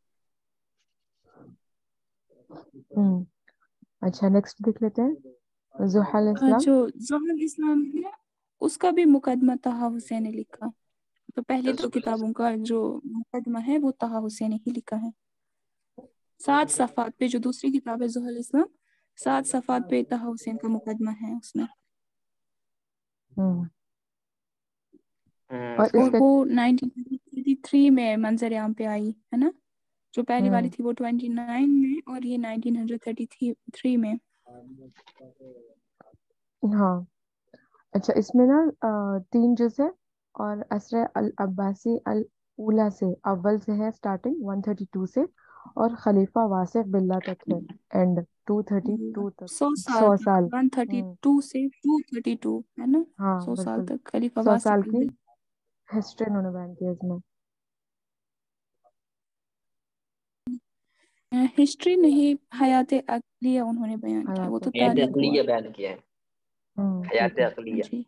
हम्म अच्छा, नेक्स्ट देख लेते हैं, जुहल इस्लाम। जो जोहल इस्लाम है, उसका भी मुकदमा तहा हुसैन ने लिखा। तो पहली दो किताबों का जो मुकदमा है वो तहा हुसैन ने ही लिखा है। 7 सफ़ात पे जो दूसरी किताब है जोहल इस्लाम, 7 सफ़ात पे तहा हुसैन का मुकदमा है उसमें। हम्म और और इसका वो 1933 में मंजर आम पे आई है ना, जो पहली वाली हम्म थी वो 29 में, और ये 1933 में। हाँ। अच्छा, इसमें ना 3 जुज है, और असर अल अब्बासी अल उला से, अव्वल से है स्टार्टिंग 132 से, और खलीफा वासिफ बिल्ला तक है एंड 232 तक, 100 साल 100 तक, साल। 132 से 232 है ना, हाँ 100 साल बिल्कुल, तक खलीफा 100 वासिफ साल की बिल्ला। हिस्ट्री उन्होंने बयान की है इसमें। हिस्ट्री नहीं, हयात अक़लिया उन्होंने बयान किया, वो तो हयात हयात तारीख हुआ। अक़लिया बयान किया है, हयात ठीक है। अक़लिया। जी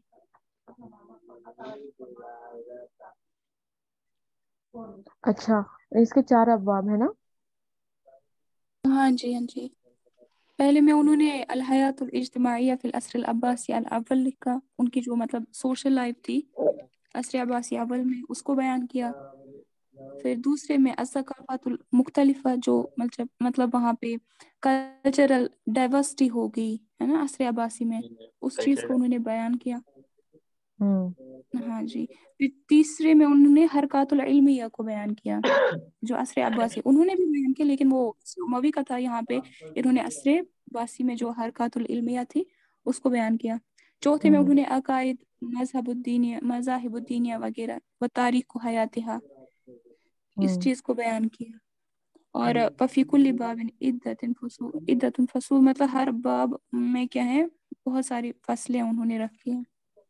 अच्छा, इसके 4 अबवाब है ना? हाँ जी, हाँ जी। पहले में उन्होंने अल हयातुल इज्तिमाइया फिल अस्र अल अब्बासी अल अव्वल लिखा, उनकी जो मतलब सोशल लाइफ थी अस्र अब्बासी अव्वल में, उसको बयान किया। फिर दूसरे में अज़्ज़क़ाफ़ातुल मुख्तलिफ़ा, जो मतलब वहाँ पे कल्चरल डाइवर्सिटी हो गई है ना अस्र अब्बासी में, उस चीज़ को उन्होंने बयान किया। हाँ जी। फिर तीसरे में उन्होंने हरकातुल इल्मिया को बयान किया, जो असर अब्बासी उन्होंने भी बयान किया, लेकिन वो उमवी का था। यहाँ पे इन्होंने असर अब्बासी में जो हरकातुल इल्मिया थी उसको बयान किया। चौथे में उन्होंने अकायद मज़ाहिबुद्दीनिया वगैरह व तारीख़ हयातिहा, इस चीज़ को बयान किया। और वफ़ी कुल्लि बाबिन इद्दतुन फसूल, मतलब हर बाब में क्या है, बहुत सारी फसलें उन्होंने रखी हैं।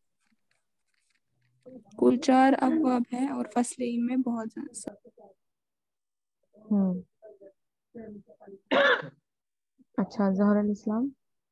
कुल 4 अबवाब है और फसलें इनमें बहुत अच्छा, ज़हरुल इस्लाम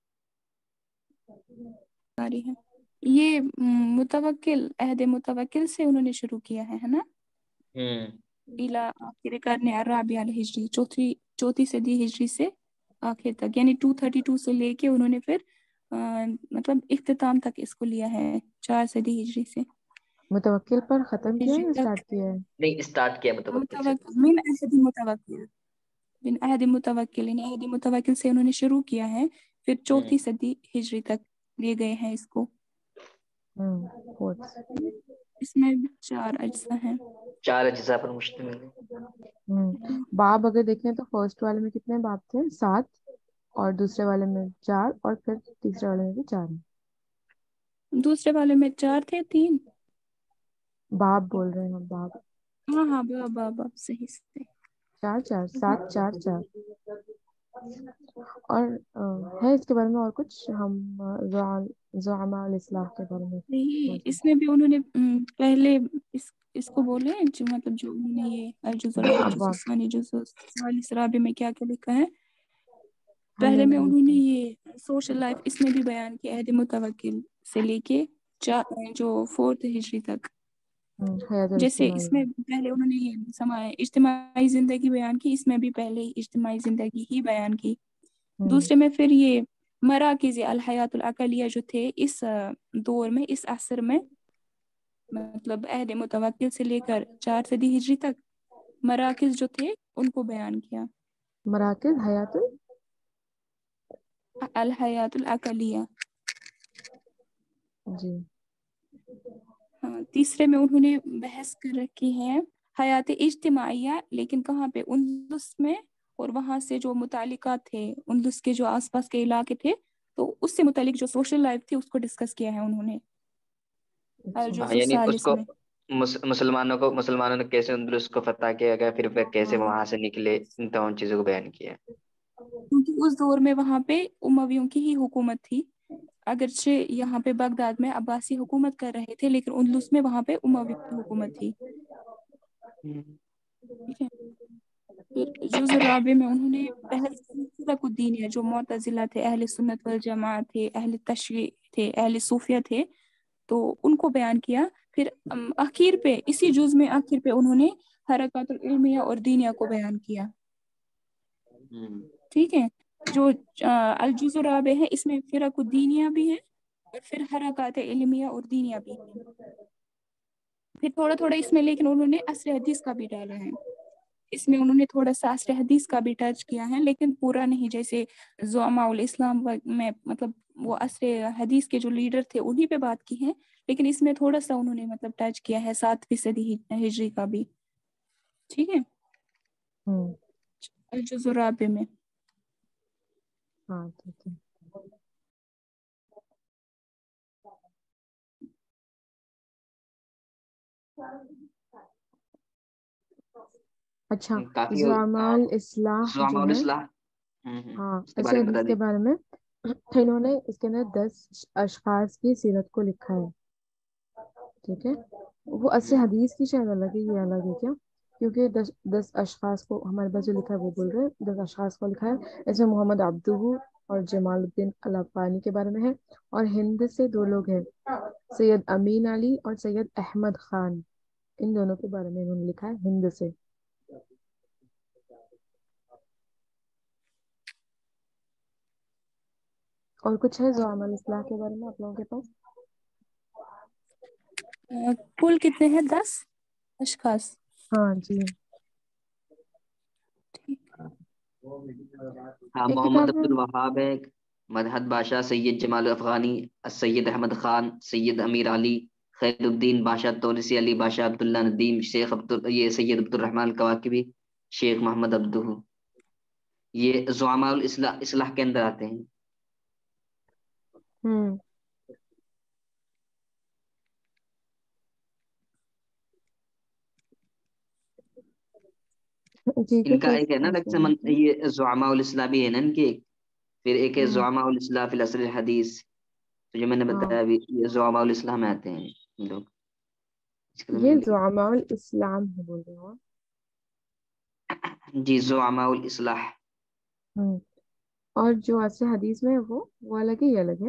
सारी है। ये मुतवक्किल, अहद मुतवक्किल से उन्होंने शुरू किया है ना, इला आखिर करने अरबी अल हिजरी, चौथी सदी हिजरी से आखिर तक, यानी 232 से लेके उन्होंने फिर मतलब इख्तिताम तक इसको लिया है, 4 सदी हिजरी से। मुतवक्किल पर खत्म किया हिजरी है या तक स्टार्ट किया है? नहीं, स्टार्ट किया मुतवक्किल से। मिन अहद मुतवक्किल, बिन अहद मुतवक्किल, यानी अहद मुतवक्किल से उन्होंने शुरू किया है, फिर चौथी सदी हिजरी तक ले गए हैं इसको। फोर्थ। इसमें 4 अज्जा हैं। 4 अज्जा पर मुश्तमिल है। बाब अगर देखें तो फर्स्ट वाले में कितने बाब थे? 7, और दूसरे वाले में 4, और फिर तीसरे वाले में भी 4 है। दूसरे वाले में 4 थे, 3 बाब बोल रहे हैं हम, बाब। हाँ हाँ, बाबा सही सही। 4 4 7 4 4। और है इसके बारे में और कुछ? हम ज़ुअमा अल इस्लाह के बारे में नहीं, इसमें भी उन्होंने पहले इसको बोले, जो मतलब जो उन्होंने ये अलजुज़ुल अव्वल, जुज़ुल सानी, जुज़ुल सालिस, राबी में क्या क्या लिखा है। पहले में उन्होंने ये सोशल लाइफ इसमें भी बयान किया, अहद मुतवक्किल से लेके जो 4th हिजरी तक। जैसे इसमें पहले उन्होंने ये इज्तिमाई जिंदगी बयान की, इसमें भी पहले इज्तिमाई जिंदगी ही बयान की। दूसरे में फिर ये मराकिज़ अल हयातुल अक़लिया जो थे इस दौर में, इस असर में, मतलब अहद मुतवक्किल से लेकर 4 सदी हिजरी तक, मराकिज़ जो थे उनको बयान किया। मराकिज़ हयातुल अल हयातुल अक़लिया जी। हाँ, तीसरे में उन्होंने बहस कर रखी है हयात इज्तिमाइया, लेकिन कहाँ पे, उंदुस में, और वहाँ से जो मुतालिका थे, उंदुस के जो आसपास के इलाके थे, तो उससे मुतालिक जो सोशल लाइफ थी उसको डिस्कस किया है उन्होंने अलजुज़ यानी सालिस उसको में। मुसलमानों ने कैसे उस को फतह किया गया, फिर वे कैसे हाँ, वहां से निकले, इन तमाम चीजों को बयान किया। क्योंकि उस दौर में वहाँ पे उमवियों की ही हुकूमत थी, अगरचे यहाँ पे बगदाद में अब्बासी हुकूमत कर रहे थे, लेकिन उंदुस में वहाँ पे उमवी की हुकूमत थी। ठीक है। फिर जुज़ राबे में उन्होंने बहस फ़िरक़ुद्दीन है, जो मुअतज़िला थे, अहले सुन्नत वल जमाअ थे, अहले तशय्युअ थे, अहले सूफिया थे, तो उनको बयान किया। फिर आखिर पे, इसी जुज़ में आखिर पे उन्होंने हरकातुल इल्मिया और दीनिया को बयान किया। ठीक है। जो अल जुज़ राबे है, इसमें फ़िरक़ुद्दीनिया भी है और फिर हरकात इल्मिया और दीनिया भी है। फिर थोड़ा थोड़ा इसमें लेकिन उन्होंने असर हदीस का भी डाला है, इसमें उन्होंने थोड़ा सा असर हदीस का भी टच किया है, लेकिन पूरा नहीं। जैसे ज़ुअमाउल इस्लाम में मतलब वो असर हदीस के जो लीडर थे उन्हीं पे बात की है, लेकिन इसमें थोड़ा सा उन्होंने मतलब टच किया है 7वीं सदी हिजरी का भी। ठीक है। अल-जुज़ राबे में। हाँ ठीक है। अच्छा, काफी ज़ुअमाउल इस्लाह जो ज़ुअमाउल है, इस्लाह, हाँ, इसके असर बारे में हदीस बता के दी। बारे में इन्होंने इसके अंदर 10 अशखास की सीरत को लिखा है। ठीक है। वो असर हदीस की शायद अलग है, ये अलग है क्या? کیونکہ 10 اشخاص کو ہمارے پاس جو لکھا ہے وہ بول رہے ہیں، 10 اشخاص کو لکھا ہے. اس میں محمد عبدہ اور جمال الدین الافغانی کے بارے میں ہے، اور ہند سے 2 لوگ ہیں، سید امین علی اور سید احمد خان. ان دونوں کے بارے میں انہوں نے لکھا ہے ہند سے. اور کچھ ہے زعماء الاصلاح کے بارے میں آپ لوگوں کے پاس؟ کل کتنے ہیں؟ 10 اشخاص. ہاں جی. ہاں، ایک محمد کتاب عبد الوہاب ہے، مدحت بادشاہ، سید جمال افغانی، سید احمد خان، سید امیر علی، خیر الدین بادشاہ تونسی، علی بادشاہ، عبداللہ ندیم، شیخ یہ سید عبد الرحمن کواکبی، شیخ محمد عبدہ، یہ زعماء الاصلاح کے اندر آتے ہیں. ہوں ٹھیک ہے. ان کا ایک ہے نا یہ زعماء الاصلاح بھی ہے نا ان کے، پھر ایک ہے زعماء الاصلاح فی العصر الحدیث، تو جو میں نے بتایا ابھی، یہ زعماء الاصلاح میں آتے ہیں ہم لوگ. یہ زعماء الاسلام ہے بول رہے ہو؟ جی، زعماء الاصلاح. اور جو عصر حدیث میں ہے وہ الگ ہی الگ ہے؟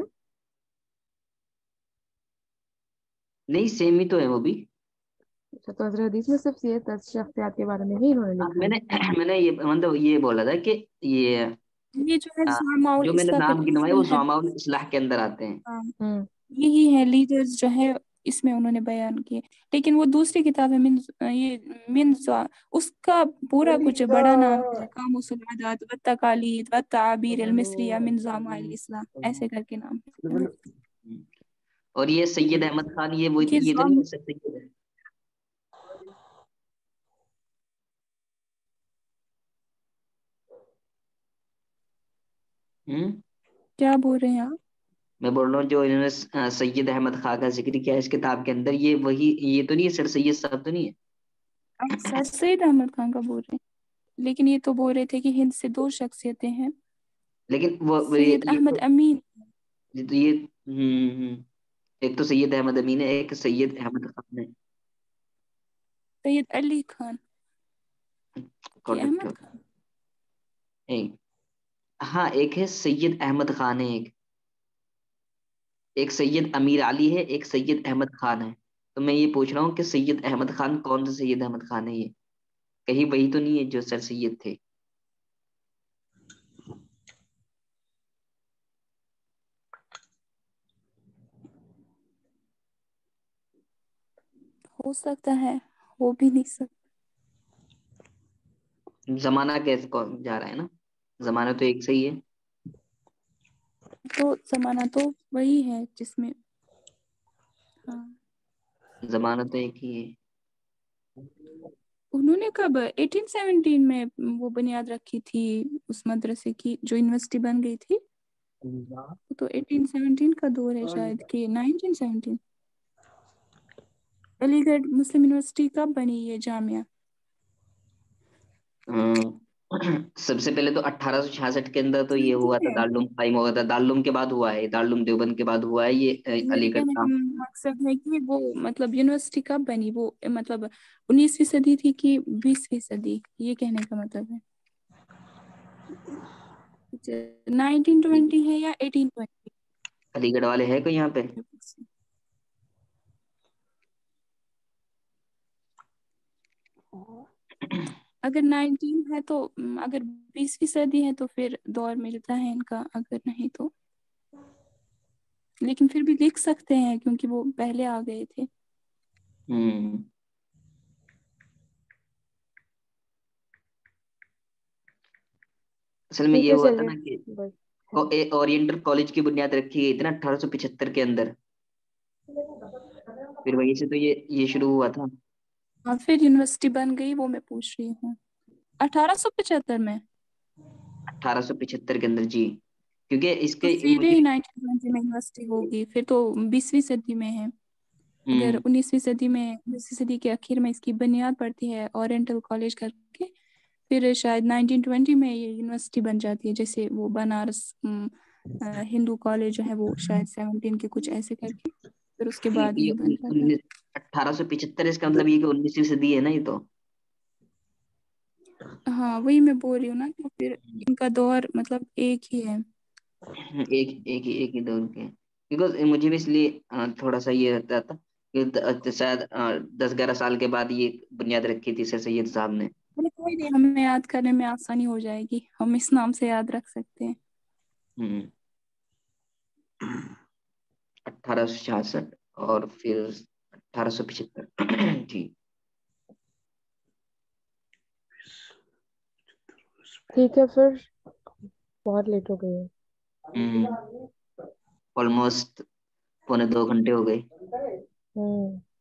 نہیں، سیم ہی تو ہے وہ بھی. اچھا، تو عصر حدیث میں صرف یہ 10 شخصیات کے بارے میں ہی انہوں نے لکھا ہے. میں نے یہ مطلب یہ بولا تھا کہ یہ جو ہے زعماء جو میں نے الاصلاح نام گنوائے وہ زعماء الاصلاح کے اندر آتے ہیں. یہی ہے لیڈرز جو ہے اس میں انہوں نے بیان کیے. لیکن وہ دوسری کتاب ہے اس کا پورا کچھ بڑا نام ہے، قاموس العادات والتقالید والتعابیر المصریہ من زعماء الاسلام، ایسے کر کے نام ہے. اور یہ سید احمد خان، یہ تو نہیں ہے سید ہے. کیا بول رہے ہیں آپ؟ میں بول رہا ہوں جو انہوں نے سید احمد خان کا ذکر کیا اس کتاب کے اندر، یہ تو نہیں ہے سر سید صاحب تو نہیں ہے؟ سر سید احمد خان کا بول رہے ہیں، لیکن یہ تو بول رہے تھے کہ ہند سے 2 شخصیتیں ہیں، لیکن وہ سید احمد امین. تو یہ ایک تو سید احمد امین ہے، ایک سید احمد خان ہے. سید علی خان کہ احمد خان؟ ہاں، ایک ہے سید احمد خان ہے، ایک سید امیر علی ہے، ایک سید احمد خان ہے. تو میں یہ پوچھ رہا ہوں کہ سید احمد خان کون سا سید احمد خان ہے؟ یہ کہیں وہی تو نہیں ہے جو سر سید تھے؟ ہو سکتا ہے، ہو بھی نہیں سکتا. زمانہ کیسے جا رہا ہے نا، زمانہ تو ایک صحیح ہے. تو زمانہ تو وہی ہے جس میں زمانہ تو ایک ہی ہے. انہوں نے کب 1817 میں وہ بنیاد رکھی تھی اس مدرسے کی جو یونیورسٹی بن گئی تھی؟ تو 1817 کا دور ہے شاید کہ 1917. علی گڑھ مسلم یونیورسٹی کب بنی یہ جامعہ؟ سب سے پہلے تو 1866 کے اندر تو یہ ہوا تھا، دارالعلوم قائم ہوا تھا. دارالعلوم کے بعد ہوا ہے، دارالعلوم دیوبند کے بعد ہوا ہے یہ میرے علی گڑھ کہنے کا. کا مقصد ہے کہ وہ مطلب یونیورسٹی کب بنی، وہ مطلب 19ویں صدی تھی کہ 20ویں صدی، یہ کہنے کا مطلب ہے. 1920 ہے یا 1820؟ علی گڑھ والے ہیں کوئی یہاں پہ؟ اگر 19 ہے تو اگر 20ویں صدی ہے تو پھر دور ملتا ہے ان کا، اگر نہیں تو لیکن پھر بھی لکھ سکتے ہیں کیونکہ وہ پہلے آ گئے تھے. اصل میں یہ ہوا تھا نا کہ اورینٹل کالج کی بنیاد رکھی گئی تھی نا 1875 کے اندر، پھر وہیں سے تو یہ شروع ہوا تھا. اور پھر یونیورسٹی بن گئی، وہ میں پوچھ رہی ہوں 1875 میں. 1875 کے اندر جی، کیونکہ اس تو کے سیدھے مجھے ہی 1920 میں یونیورسٹی ہوگی، پھر تو 20ویں صدی میں ہے. اگر 19ویں صدی میں 20ویں صدی کے آخر میں اس کی بنیاد پڑتی ہے اورینٹل کالج کر کے، پھر شاید 1920 میں یہ یونیورسٹی بن جاتی ہے. جیسے وہ بنارس ہندو کالج جو ہے وہ شاید 17 کے کچھ ایسے کر کے، پھر اس کے بعد یہ بن جاتا ہے. 1875 اس کا مطلب یہ کہ 19ویں صدی ہے نا یہ تو. हाँ वही मैं बोल रही हूँ ना कि फिर इनका दौर मतलब एक ही है। एक ही दौर के, बिकॉज मुझे भी इसलिए थोड़ा सा ये रहता था कि शायद 10-11 साल के बाद ये बुनियाद रखी थी सर सैयद साहब ने। अरे कोई नहीं, हमें याद करने में आसानी हो जाएगी, हम इस नाम से याद रख सकते हैं। 1866 और फिर 1875 जी। ठीक है फिर, बहुत लेट हो गई है। ऑलमोस्ट 1.25 घंटे हो गए।